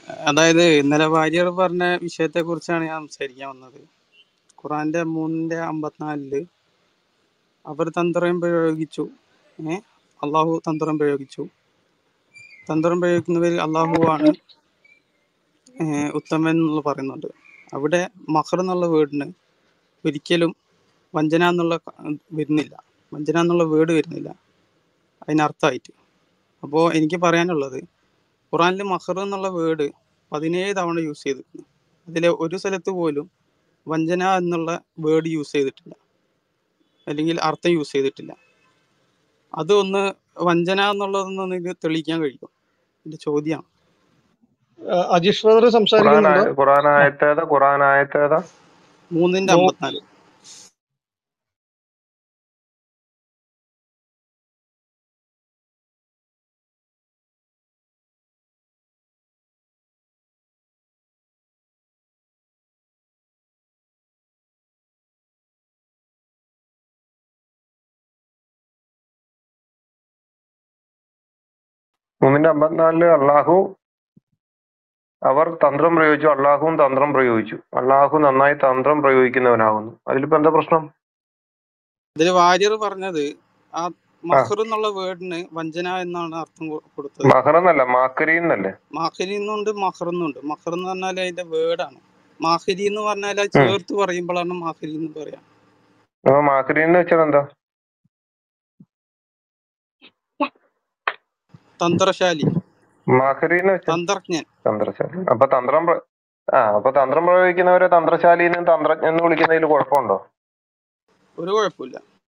അതായത് ഇന്നലെ വാര്യർ പറഞ്ഞ വിഷയത്തെ കുറിച്ചാണ് ഞാൻ സംസാരിക്കാൻ വന്നത്. ഖുറാന്റെ 3:54 അവർ തന്ത്രം പ്രയോഗിച്ചു. അള്ളാഹു തന്ത്രം പ്രയോഗിച്ചു. തന്ത്രം പ്രയോഗിക്കുന്നവരിൽ അള്ളാഹുവാണ് ഉത്തമൻ എന്നുള്ള പറയുന്നുണ്ട്. അവിടെ മഹർ എന്നുള്ള വേർഡിന് ഒരിക്കലും വഞ്ചന എന്നുള്ള വരുന്നില്ല. വഞ്ചന എന്നുള്ള വേർഡ് വരുന്നില്ല അതിനർത്ഥമായിട്ട്. അപ്പോൾ എനിക്ക് പറയാനുള്ളത്, ഖുറാനിൽ മഹർ എന്നുള്ള വേർഡ് 17 തവണ യൂസ് ചെയ്തിട്ടുണ്ട്. അതിൽ ഒരു സ്ഥലത്ത് പോലും വഞ്ചന എന്നുള്ള വേർഡ് യൂസ് ചെയ്തിട്ടില്ല, അല്ലെങ്കിൽ അർത്ഥം യൂസ് ചെയ്തിട്ടില്ല. അതൊന്ന് വഞ്ചന എന്നുള്ളതൊന്ന് നിങ്ങൾക്ക് തെളിയിക്കാൻ കഴിയും? എൻ്റെ ചോദ്യമാണ്. അജീഷ് ബ്രദർ സംസാരിക്കുന്നുണ്ടോ? ഖുറാനായത്തേതാ 3:54. അള്ളാഹു അവർ തന്ത്രം പ്രയോഗിച്ചു, അള്ളാഹുവും തന്ത്രം പ്രയോഗിച്ചു. അള്ളാഹു നന്നായി തന്ത്രം പ്രയോഗിക്കുന്നവനാകുന്നു. അതിലിപ്പോ എന്താ പ്രശ്നം? ഇതിൽ വാര്യർ പറഞ്ഞത് ആ മഹർ എന്നുള്ള വേർഡിന് വഞ്ചന എന്നാണ് അർത്ഥം കൊടുത്തത്. മഹർ എന്നല്ല, മാക്കരി എന്നല്ലേ? മാഹരി എന്നുണ്ട്, മഹർ എന്നുണ്ട്. മഹർ എന്ന് പറഞ്ഞാൽ അതിന്റെ വേർഡാണ്. മാഹരി എന്ന് പറഞ്ഞാൽ അത് ചേർത്ത് പറയുമ്പോഴാണ് മാഹരി എന്ന് പറയാം. അപ്പൊ മാക്കരി എന്ന് വെച്ചാൽ എന്താ? തന്ത്രശാലി, മാക്കരി എന്ന് വെച്ചാൽ തന്ത്രജ്ഞൻ. തന്ത്രശാലി. അപ്പൊ തന്ത്രം പ്രയോഗിക്കുന്നവരെ തന്ത്രശാലിന്നും തന്ത്രജ്ഞൻ എന്ന് വിളിക്കുന്നതിൽ കുഴപ്പമുണ്ടോ? ഒരു കുഴപ്പമില്ല.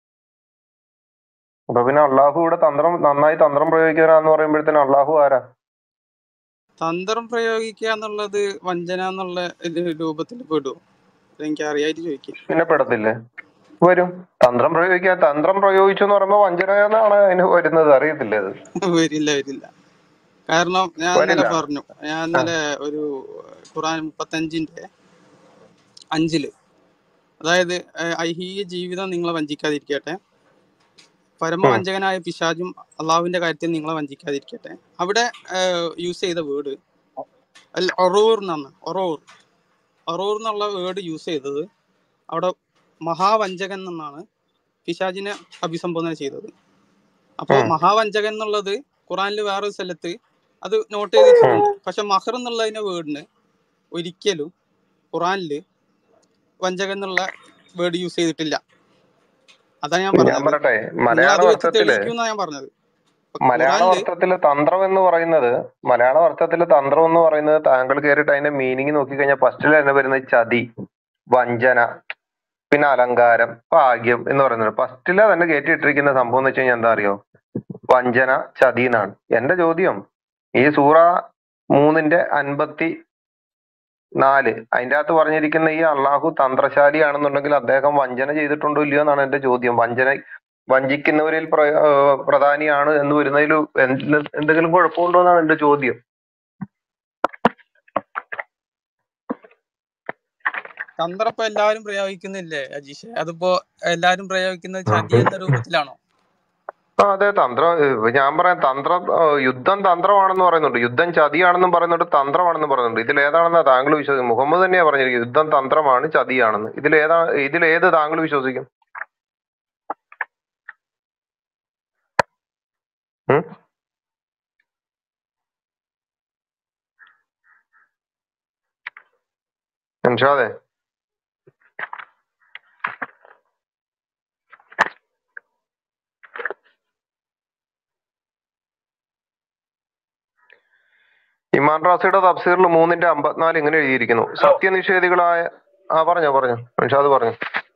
അപ്പൊ പിന്നെ അള്ളാഹു ഇവിടെ നന്നായി തന്ത്രം പ്രയോഗിക്കാന്ന് പറയുമ്പോഴത്തേനും അള്ളാഹു ആരാ? തന്ത്രം പ്രയോഗിക്കുക എന്നുള്ളത് വഞ്ചന എന്നുള്ള രൂപത്തിൽ പെടുമോ? എനിക്ക് അറിയായിട്ട് ചോദിക്കും. പിന്നെ പെടത്തില്ലേ? വരും. തന്ത്രം പ്രയോഗിച്ചു എന്ന് പറയുമ്പോ വഞ്ചന എന്നാണ് അതിന് വരുന്നത്. അറിയത്തില്ലേ അത്? വരില്ല. കാരണം ഞാൻ ഇന്നലെ പറഞ്ഞു, ഒരു ഖുറാൻ 35:5 അതായത് ഐഹിക ജീവിതം നിങ്ങളെ വഞ്ചിക്കാതിരിക്കട്ടെ, പരമവഞ്ചകനായ പിശാചും അള്ളാഹുവിന്റെ കാര്യത്തിൽ നിങ്ങളെ വഞ്ചിക്കാതിരിക്കട്ടെ. അവിടെ യൂസ് ചെയ്ത വേർഡ് ഒറൂർ എന്നാണ്. ഒറൂർ എന്നുള്ള വേർഡ് യൂസ് ചെയ്തത് അവിടെ മഹാവഞ്ചകൻ എന്നാണ് പിശാചിനെ അഭിസംബോധന ചെയ്തത്. അപ്പോൾ മഹാവഞ്ചകൻ എന്നുള്ളത് ഖുറാനിൽ വേറൊരു സ്ഥലത്ത് അത് നോട്ട് ചെയ്തിട്ടുണ്ട്. പക്ഷെ മഹർ എന്നുള്ളതിന്റെ വേർഡിന് ഒരിക്കലും ഖുറാനിൽ വഞ്ചകൻ എന്നുള്ള വേർഡ് യൂസ് ചെയ്തിട്ടില്ല. അതാണ് ഞാൻ പറഞ്ഞത്. മലയാള അർത്ഥത്തില് തന്ത്രം എന്ന് പറയുന്നത് താങ്കൾ കയറിയിട്ട് അതിന്റെ മീനിങ് നോക്കിക്കഴിഞ്ഞാൽ ഫസ്റ്റിൽ തന്നെ വരുന്നത് ചതി, വഞ്ചന, പിന്നെ അലങ്കാരം, ഭാഗ്യം എന്ന് പറയുന്നത്. ഫസ്റ്റിലെ തന്നെ കയറ്റിയിട്ടിരിക്കുന്ന സംഭവം എന്ന് വെച്ച് കഴിഞ്ഞാൽ എന്താ അറിയോ? വഞ്ചന, ചതി എന്നാണ്. എന്റെ ചോദ്യം, ഈ സൂറ 3:54 അതിന്റെ അകത്ത് പറഞ്ഞിരിക്കുന്ന ഈ അള്ളാഹു തന്ത്രശാലിയാണെന്നുണ്ടെങ്കിൽ അദ്ദേഹം വഞ്ചന ചെയ്തിട്ടുണ്ടോ ഇല്ലയോ എന്നാണ് എന്റെ ചോദ്യം. വഞ്ചിക്കുന്നവരിൽ പ്രധാനിയാണ് എന്ന് വരുന്നതിൽ എന്തെങ്കിലും കുഴപ്പമുണ്ടോ എന്നാണ് എന്റെ ചോദ്യം. തന്ത്രം ഇപ്പൊ എല്ലാവരും പ്രയോഗിക്കുന്നില്ലേ അജീഷ്? അതിപ്പോ എല്ലാരും പ്രയോഗിക്കുന്നത് ചതി എന്ന രൂപത്തിലാണോ? അതെ, ഞാൻ പറയാം, യുദ്ധം തന്ത്രമാണെന്ന് പറയുന്നുണ്ട്, യുദ്ധം ചതിയാണെന്നും പറയുന്നുണ്ട്, തന്ത്രമാണെന്നും പറയുന്നുണ്ട്. ഇതിൽ ഏതാണെന്നാ താങ്കൾ വിശ്വസിക്കും? മുഹമ്മദ് തന്നെയാ പറഞ്ഞിരിക്കുന്നത് യുദ്ധം തന്ത്രമാണ്, ചതിയാണെന്ന്. ഇതിലേത് താങ്കൾ വിശ്വസിക്കും? അതെ, ഇമാൻ റാസിയുടെ തഫ്സീറിൽ 3:54 ഇങ്ങനെ എഴുതിയിരിക്കുന്നു: സത്യനിഷേധികളായ പറഞ്ഞു അൻഷാദ് പറഞ്ഞു.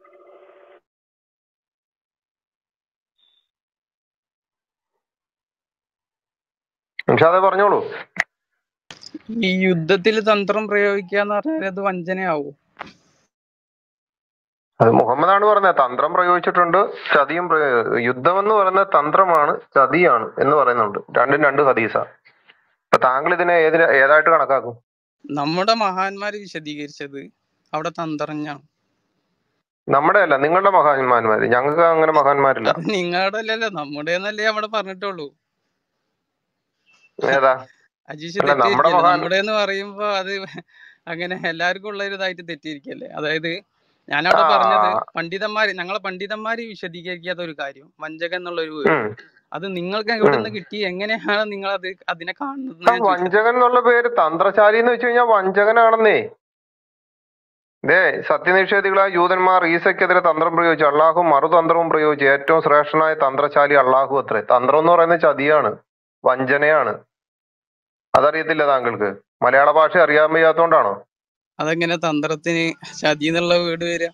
അൻഷാദെ പറഞ്ഞോളൂ. ഈ യുദ്ധത്തിൽ തന്ത്രം പ്രയോഗിക്കുക എന്ന് പറഞ്ഞാൽ അത് വഞ്ചനയാവൂ? അത് മുഹമ്മദാണ് പറഞ്ഞത്. തന്ത്രം പ്രയോഗിച്ചിട്ടുണ്ട്, ചതിയും യുദ്ധം എന്ന് പറയുന്നത് തന്ത്രമാണ്, ചതിയാണ് എന്ന് പറയുന്നുണ്ട്. രണ്ടും രണ്ട് ഹദീസാ. അപ്പൊ താങ്കൾ ഇതിനെ ഏതായിട്ട് കണക്കാക്കും? നമ്മുടെ മഹാന്മാര് വിശദീകരിച്ചത് അവിടെ തന്ത്രജ്ഞാണ്. നമ്മുടെ അല്ല, നിങ്ങളുടെ മഹാന്മാര്. ഞങ്ങൾക്ക് അങ്ങനെ മഹാന്മാരില്ല. നിങ്ങളുടെ അല്ലല്ലോ, നമ്മുടെ എന്നല്ലേ അവിടെ പറഞ്ഞിട്ടുള്ളൂ. ഏതാ? അജീഷ് അല്ല നമ്മുടെ തെറ്റിയിരിക്കല്ലേ, മഹാൻ നമ്മുടെ എന്ന് പറയുമ്പോ അത് അങ്ങനെ എല്ലാവർക്കും ഉള്ള ഒരു ഇതായിട്ട് തെറ്റിയിരിക്കല്ലേ. അതായത് ആ ഞാനവിടെ പറഞ്ഞത് ഞങ്ങളെ പണ്ഡിതന്മാര് വിശദീകരിക്കാത്ത ഒരു കാര്യം, വഞ്ചക എന്നുള്ള ഒരു വേർഡ്, ഉം അത് നിങ്ങൾക്ക് എവിടെ ഉം നിന്ന് കിട്ടി, എങ്ങനെയാണ് നിങ്ങൾ അതിനെ കാണുന്നത് ആ ഞാൻ ചോദിച്ചത്. വഞ്ചകൻ എന്നുള്ള പേര് തന്ത്രശാലി എന്ന് വെച്ച് കഴിഞ്ഞാൽ വഞ്ചകനാണെന്നേ. ദേ സത്യനിഷേധികളായ ജൂതന്മാർ ഈസയ്ക്കെതിരെ തന്ത്രം പ്രയോഗിച്ചു, അള്ളാഹു മറുതന്ത്രവും പ്രയോഗിച്ചു. ഏറ്റവും ശ്രേഷ്ഠനായ തന്ത്രശാലി അള്ളാഹു അത്രേ. തന്ത്രം എന്ന് പറയുന്നത് ചതിയാണ്, വഞ്ചനയാണ്. അതറിയത്തില്ല താങ്കൾക്ക്? മലയാള ഭാഷ അറിയാൻ വയ്യാത്തോണ്ടാണോ? അതെങ്ങനെ തന്ത്രത്തിന് ചതി എന്നുള്ള വേർഡ് വരിക?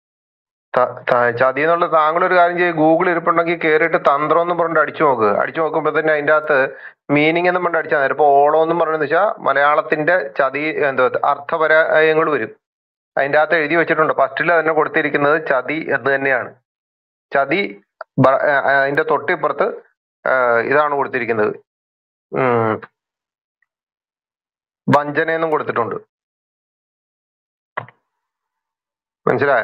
ചതി എന്നുള്ള താങ്കൾ ഒരു കാര്യം ചെയ്യും, ഗൂഗിൾ ഇരിപ്പുണ്ടെങ്കിൽ കയറിയിട്ട് തന്ത്രം എന്ന് പറഞ്ഞിട്ട് അടിച്ചു നോക്ക്. അടിച്ചു നോക്കുമ്പോ തന്നെ അതിന്റെ അകത്ത് മീനിങ് എന്നും പറഞ്ഞിട്ട് അടിച്ചാൽ മതി. ഇപ്പൊ ഓളം എന്നും പറഞ്ഞെന്ന് വെച്ചാൽ മലയാളത്തിന്റെ ചതി എന്തോ അർത്ഥപരായങ്ങൾ വരും. അതിന്റെ അകത്ത് എഴുതി വെച്ചിട്ടുണ്ട്, ഫസ്റ്റിൽ തന്നെ കൊടുത്തിരിക്കുന്നത് ചതി എന്ന് തന്നെയാണ്. ചതി അതിന്റെ തൊട്ടിപ്പുറത്ത് ഇതാണ് കൊടുത്തിരിക്കുന്നത്, വഞ്ചന എന്നും കൊടുത്തിട്ടുണ്ട്. മനസ്സിലായോ?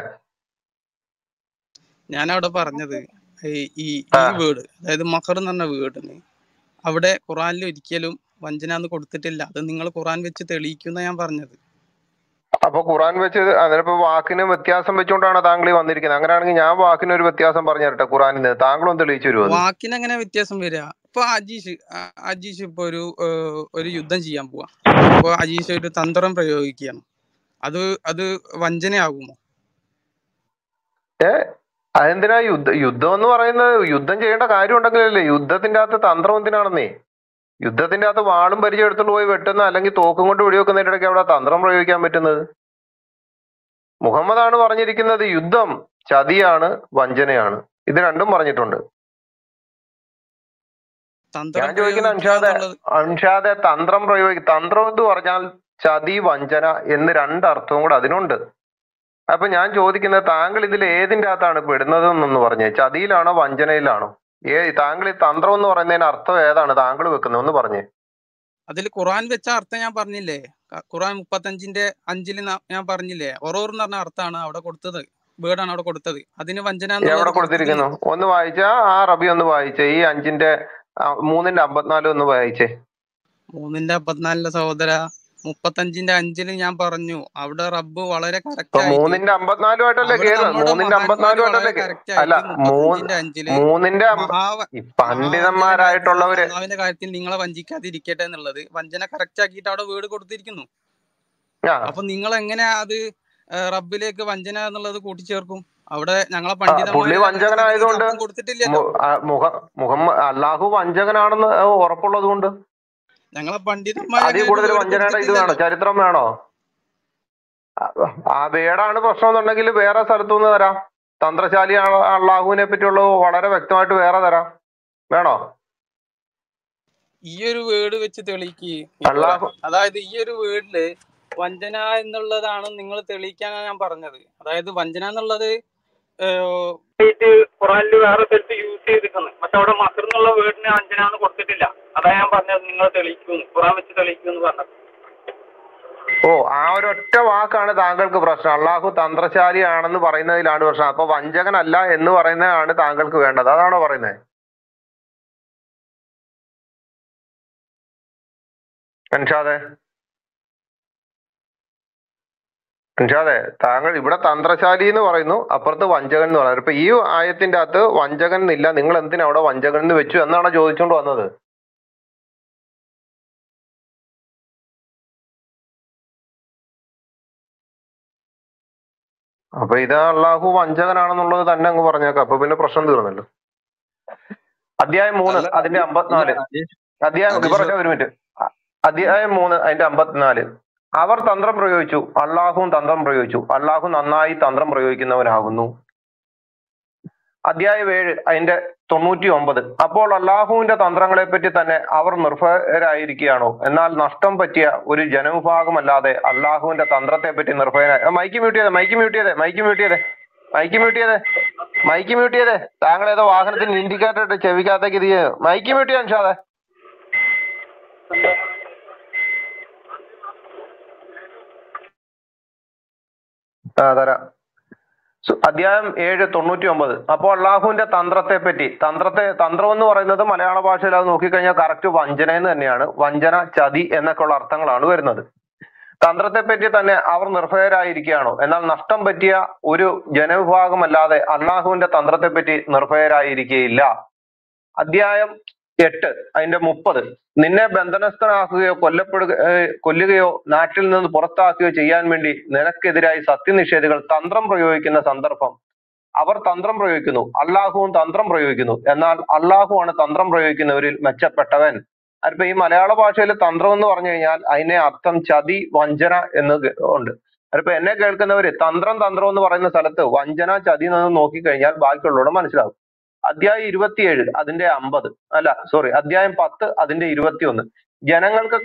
ഞാനവിടെ പറഞ്ഞത് ഈ ഈ ആ വേർഡ്, അതായത് മഹർ എന്ന് പറഞ്ഞ വേർഡിന് അവിടെ ഖുറാനിൽ ഒരിക്കലും വഞ്ചന എന്ന് കൊടുത്തിട്ടില്ല. അത് നിങ്ങൾ ഖുറാൻ വെച്ച് തെളിയിക്കുന്ന ഞാൻ പറഞ്ഞത്. അപ്പൊ ഖുറാൻ വെച്ച് അതിനിപ്പോ വാക്കിന് വ്യത്യാസം വെച്ചുകൊണ്ടാണ് താങ്കൾ ഈ വന്നിരിക്കുന്നത്. അങ്ങനെയാണെങ്കിൽ ഞാൻ വാക്കിന് ഒരു വ്യത്യാസം പറഞ്ഞു തരട്ടെ ഖുറാനിൽ നിന്ന്, താങ്കളൊന്ന് തെളിയിച്ചു തരുമോ അത്? വാക്കിന് എങ്ങനെ വ്യത്യാസം വരിക? ഇപ്പൊ അജീഷ് ഇപ്പൊ ഒരു യുദ്ധം ചെയ്യാൻ പോവാ, അപ്പൊ അജീഷ് ഒരു തന്ത്രം പ്രയോഗിക്കുകയാണ്, അത് അത് വഞ്ചനയാകുമോ? അതെന്തിനാ യുദ്ധം എന്ന് പറയുന്നത്? യുദ്ധം ചെയ്യേണ്ട കാര്യം ഉണ്ടെങ്കിലല്ലേ. യുദ്ധത്തിന്റെ അകത്ത് തന്ത്രം എന്തിനാണെന്നേ? യുദ്ധത്തിന്റെ അകത്ത് വാളും പരിചയം എടുത്തോണ്ട് പോയി വെട്ടുന്ന അല്ലെങ്കിൽ തോക്കും കൊണ്ട് വെടിവെക്കുന്നതിന്റെ ഇടയ്ക്ക് അവിടെ തന്ത്രം പ്രയോഗിക്കാൻ പറ്റുന്നത്? മുഹമ്മദാണ് പറഞ്ഞിരിക്കുന്നത് യുദ്ധം ചതിയാണ്, വഞ്ചനയാണ്. ഇത് രണ്ടും പറഞ്ഞിട്ടുണ്ട്. ഞാൻ ചോദിക്കുന്ന അൻഷാദെ തന്ത്രം തന്ത്രം എന്ന് പറഞ്ഞാൽ ചതി, വഞ്ചന എന്ന് രണ്ടർത്ഥവും കൂടെ അതിനുണ്ട്. അപ്പൊ ഞാൻ ചോദിക്കുന്നത് താങ്കൾ ഇതിൽ ഏതിന്റെ അകത്താണ് പെടുന്നത് എന്നൊന്ന് പറഞ്ഞേ. ചതിയിലാണോ വഞ്ചനയിലാണോ? താങ്കൾ ഈ തന്ത്രം എന്ന് പറയുന്നതിന് അർത്ഥം ഏതാണ് താങ്കൾ വെക്കുന്നത് ഒന്ന് പറഞ്ഞേ. അതിൽ ഖുറാൻ വെച്ച അർത്ഥം ഞാൻ പറഞ്ഞില്ലേ, ഖുറാൻ 35:5 ഞാൻ പറഞ്ഞില്ലേ, ഒറോർ എന്ന് പറഞ്ഞ അർത്ഥമാണ് അവിടെ കൊടുത്തത്, വേർഡാണ് അവിടെ കൊടുത്തത്. അതിന് വഞ്ചന എവിടെ കൊടുത്തിരിക്കുന്നു? ഒന്ന് വായിച്ചാ ആ റബി ഒന്ന് വായിച്ചേ. ഈ 3:54 ഒന്ന് വായിച്ചേ. 3:54 സഹോദര, 35:5 ഞാൻ പറഞ്ഞു. അവിടെ റബ്ബ് വളരെ കറക്റ്റ് 3:54 കേസ് 3:54 അല്ല 3:5 പണ്ഡിതന്മാരായിട്ടുള്ളവര് അള്ളാഹുവിന്റെ കാര്യത്തിൽ നിങ്ങളെ വഞ്ചിക്കാതിരിക്കട്ടെ എന്നുള്ളത് വഞ്ചന കറക്റ്റ് ആക്കിയിട്ട് അവിടെ വേർഡ് കൊടുത്തിരിക്കുന്നു. അപ്പൊ നിങ്ങൾ എങ്ങനെ അത് റബ്ബിലേക്ക് വഞ്ചന എന്നുള്ളത് കൂട്ടിച്ചേർക്കും? അവിടെ ഞങ്ങളെ പുള്ളി വഞ്ചകനായതുകൊണ്ട് കൊടുത്തിട്ടില്ലല്ലോ. മുഹമ്മദ് അള്ളാഹു വഞ്ചകനാണെന്ന് ഉറപ്പുള്ളത് കൊണ്ട് ഞങ്ങളെ പണ്ഡിതന്മാർ അതിൽ കൂടുതൽ വഞ്ചനയുടെ ഇത് വേണോ? ചരിത്രം വേണോ? ആ വേടാണ് പ്രശ്നം എന്നുണ്ടെങ്കിൽ വേറെ സ്ഥലത്തുനിന്ന് തരാം. തന്ത്രശാലി അള്ളാഹുവിനെ പറ്റിയുള്ളത് വളരെ വ്യക്തമായിട്ട് വേറെ തരാം. വേണോ? ഈ ഒരു വേർഡ് വെച്ച് തെളിയിക്കുക. അതായത് ഈ ഒരു വേർഡില് വഞ്ചന എന്നുള്ളതാണ് നിങ്ങൾ തെളിയിക്കാനാണ് ഞാൻ പറഞ്ഞത്. അതായത് വഞ്ചന എന്നുള്ളത് ഖുറാനിൽ വേറെ സ്ഥലത്ത് യൂസ് ചെയ്തിട്ടുണ്ട്, പക്ഷെ അവിടെ മഹർ എന്നുള്ള വേർഡിന് വഞ്ചന എന്ന് കൊടുത്തിട്ടില്ല. അതാ ഞാൻ പറഞ്ഞത് നിങ്ങൾ തെളിയിക്കുന്നു, ഖുറാൻ വെച്ച് തെളിയിക്കുന്നു പറഞ്ഞത്. ഓ, ആ ഒരൊറ്റ വാക്കാണ് താങ്കൾക്ക് പ്രശ്നം. അള്ളാഹു തന്ത്രശാലി ആണെന്ന് പറയുന്നതിലാണ് പ്രശ്നം. അപ്പൊ വഞ്ചകനല്ല എന്ന് പറയുന്നതാണ് താങ്കൾക്ക് വേണ്ടത്, അതാണോ പറയുന്നത്? അൻഷാദെ താങ്കൾ ഇവിടെ തന്ത്രശാലി എന്ന് പറയുന്നു, അപ്പുറത്ത് വഞ്ചകൻ എന്ന് പറയുന്നത്. ഇപ്പൊ ഈ ആയത്തിന്റെ അകത്ത് വഞ്ചകൻ എന്നില്ല, നിങ്ങൾ എന്തിനാ അവിടെ വഞ്ചകൻ എന്ന് വെച്ചു എന്നാണ് ചോദിച്ചുകൊണ്ട് വന്നത്. അപ്പൊ ഇത് അള്ളാഹു വഞ്ചകനാണെന്നുള്ളത് തന്നെ അങ്ങ് പറഞ്ഞേക്കാം. അപ്പൊ പിന്നെ പ്രശ്നം തീർന്നല്ലോ. അധ്യായം 3 അതിന്റെ 54. ഒരു മിനിറ്റ്. അധ്യായം 3 അതിന്റെ 54. അവർ തന്ത്രം പ്രയോഗിച്ചു, അള്ളാഹുവും തന്ത്രം പ്രയോഗിച്ചു, അള്ളാഹു നന്നായി തന്ത്രം പ്രയോഗിക്കുന്നവനാകുന്നു. അധ്യായം 7 അതിന്റെ 99. അപ്പോൾ അള്ളാഹുവിന്റെ തന്ത്രങ്ങളെ പറ്റി തന്നെ അവർ നിർഭയരായിരിക്കുകയാണോ? എന്നാൽ നഷ്ടം പറ്റിയ ഒരു ജനവിഭാഗമല്ലാതെ അള്ളാഹുവിന്റെ തന്ത്രത്തെ പറ്റി നിർഭയനായി. മൈക്ക് മ്യൂട്ട് ചെയ്തേ. താങ്കൾ ഏതോ വാഹനത്തിന് ഇൻഡിക്കേറ്റർ ഇട്ട് ചെവിക്കകത്തേക്ക് ഇത് ചെയ്ത് മൈക്ക് മ്യൂട്ട് ചെയ്യാൻ ഷാദെ. തരാം. അധ്യായം 7:99. അപ്പോൾ അള്ളാഹുവിന്റെ തന്ത്രത്തെ പറ്റി, തന്ത്രം എന്ന് പറയുന്നത് മലയാള ഭാഷയിൽ അത് നോക്കിക്കഴിഞ്ഞാൽ കറക്റ്റ് വഞ്ചന എന്ന് തന്നെയാണ്. വഞ്ചന, ചതി എന്നൊക്കെയുള്ള അർത്ഥങ്ങളാണ് വരുന്നത്. തന്ത്രത്തെ പറ്റി തന്നെ അവർ നിർഭയരായിരിക്കുകയാണോ? എന്നാൽ നഷ്ടം പറ്റിയ ഒരു ജനവിഭാഗമല്ലാതെ അള്ളാഹുവിന്റെ തന്ത്രത്തെ പറ്റി നിർഭയരായിരിക്കുകയില്ല. അധ്യായം 8 അതിന്റെ 30. നിന്നെ ബന്ധനസ്ഥനാക്കുകയോ കൊല്ലുകയോ നാട്ടിൽ നിന്ന് പുറത്താക്കുകയോ ചെയ്യാൻ വേണ്ടി നിനക്കെതിരായി സത്യനിഷേധികൾ തന്ത്രം പ്രയോഗിക്കുന്ന സന്ദർഭം. അവർ തന്ത്രം പ്രയോഗിക്കുന്നു, അള്ളാഹുവും തന്ത്രം പ്രയോഗിക്കുന്നു. എന്നാൽ അള്ളാഹുവാണ് തന്ത്രം പ്രയോഗിക്കുന്നവരിൽ മെച്ചപ്പെട്ടവൻ. അപ്പൊ ഈ മലയാള ഭാഷയിൽ തന്ത്രം എന്ന് പറഞ്ഞു കഴിഞ്ഞാൽ അതിനെ അർത്ഥം ചതി, വഞ്ചന എന്ന് ഉണ്ട്. അപ്പൊ എന്നെ കേൾക്കുന്നവര് തന്ത്രം എന്ന് പറയുന്ന സ്ഥലത്ത് വഞ്ചന, ചതി എന്ന് നോക്കിക്കഴിഞ്ഞാൽ ബാക്കിയുള്ളവരോട് മനസ്സിലാവും. അധ്യായം 27 അതിന്റെ 50, അല്ല സോറി, അധ്യായം 10 അതിന്റെ 21. ജനങ്ങൾക്ക്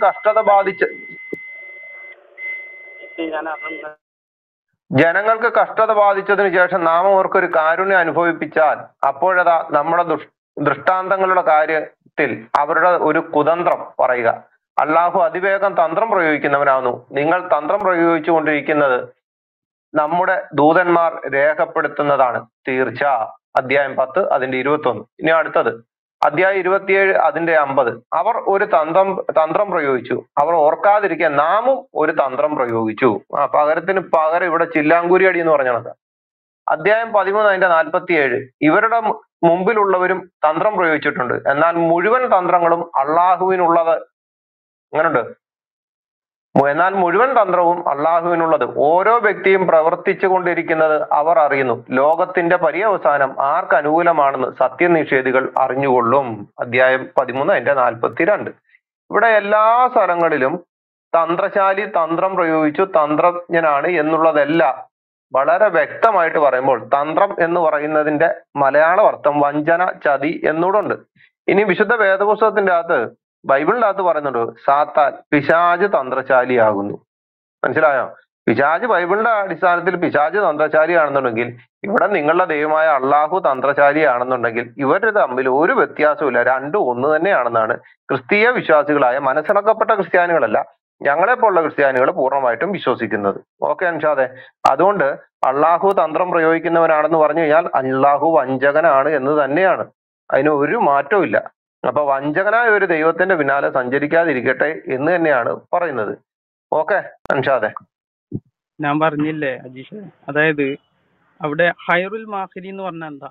കഷ്ടത ബാധിച്ചതിനു ശേഷം നാം അവർക്കൊരു കാരുണ്യം അനുഭവിപ്പിച്ചാൽ അപ്പോഴതാ നമ്മുടെ ദൃഷ്ടാന്തങ്ങളുടെ കാര്യത്തിൽ അവരുടെ ഒരു കുതന്ത്രം പറയുക. അള്ളാഹു അതിവേഗം തന്ത്രം പ്രയോഗിക്കുന്നവനാകുന്നു. നിങ്ങൾ തന്ത്രം പ്രയോഗിച്ചു കൊണ്ടിരിക്കുന്നത് നമ്മുടെ ദൂതന്മാർ രേഖപ്പെടുത്തുന്നതാണ് തീർച്ച. അധ്യായം 10 അതിന്റെ 21. ഇനി അടുത്തത് അധ്യായം 27 അതിന്റെ 50. അവർ ഒരു തന്ത്രം പ്രയോഗിച്ചു, അവർ ഓർക്കാതിരിക്കാൻ നാമും ഒരു തന്ത്രം പ്രയോഗിച്ചു. പകരത്തിന് പകരം ഇവിടെ ചില്ലാങ്കൂരി അടി എന്ന് പറഞ്ഞത്. അധ്യായം 13 അതിന്റെ 47. ഇവരുടെ മുമ്പിലുള്ളവരും തന്ത്രം പ്രയോഗിച്ചിട്ടുണ്ട്, എന്നാൽ മുഴുവൻ തന്ത്രങ്ങളും അള്ളാഹുവിനുള്ളത്. അങ്ങനുണ്ട്. എന്നാൽ മുഴുവൻ തന്ത്രവും അള്ളാഹുവിനുള്ളത്. ഓരോ വ്യക്തിയും പ്രവർത്തിച്ചു കൊണ്ടിരിക്കുന്നത് അവർ അറിയുന്നു. ലോകത്തിന്റെ പര്യവസാനം ആർക്ക് അനുകൂലമാണെന്ന് സത്യനിഷേധികൾ അറിഞ്ഞുകൊള്ളും. അധ്യായം 13 അതിന്റെ 42. ഇവിടെ എല്ലാ സ്ഥലങ്ങളിലും തന്ത്രശാലി തന്ത്രം പ്രയോഗിച്ചു, തന്ത്രജ്ഞനാണ് എന്നുള്ളതെല്ലാം വളരെ വ്യക്തമായിട്ട് പറയുമ്പോൾ തന്ത്രം എന്ന് പറയുന്നതിന്റെ മലയാള അർത്ഥം വഞ്ചന, ചതി എന്നൂടുണ്ട്. ഇനി വിശുദ്ധ വേദപുസ്തകത്തിന്റെ അകത്ത്, ബൈബിളിന്റെ അകത്ത് പറയുന്നുണ്ട് സാത്താൻ, പിശാച് തന്ത്രശാലിയാകുന്നു. മനസ്സിലായോ? പിശാച് ബൈബിളിന്റെ അടിസ്ഥാനത്തിൽ പിശാച് തന്ത്രശാലിയാണെന്നുണ്ടെങ്കിൽ ഇവിടെ നിങ്ങളുടെ ദൈവമായ അള്ളാഹു തന്ത്രശാലിയാണെന്നുണ്ടെങ്കിൽ ഇവർ തമ്മിൽ ഒരു വ്യത്യാസമില്ല, രണ്ടും ഒന്ന് തന്നെയാണെന്നാണ് ക്രിസ്തീയ വിശ്വാസികളായ മനസ്സിലാക്കപ്പെട്ട ക്രിസ്ത്യാനികളല്ല, ഞങ്ങളെ പോലുള്ള ക്രിസ്ത്യാനികൾ പൂർണ്ണമായിട്ടും വിശ്വസിക്കുന്നത്. ഓക്കെ അൻഷാദെ? അതുകൊണ്ട് അള്ളാഹു തന്ത്രം പ്രയോഗിക്കുന്നവനാണെന്ന് പറഞ്ഞു കഴിഞ്ഞാൽ അള്ളാഹു വഞ്ചകനാണ് എന്ന് തന്നെയാണ്, അതിന് ഒരു മാറ്റവും ഇല്ല. അപ്പൊ വഞ്ചകനായ ഒരു ദൈവത്തിന്റെ പിന്നാലെ സഞ്ചരിക്കാതിരിക്കട്ടെ എന്ന് തന്നെയാണ് പറയുന്നത്. ഓക്കെ അൻഷാദെ? ഞാൻ പറഞ്ഞില്ലേ അജീഷ്, അതായത് അവിടെ ഹൈറുൽ മാഹിരി എന്ന് പറഞ്ഞാൽ എന്താ?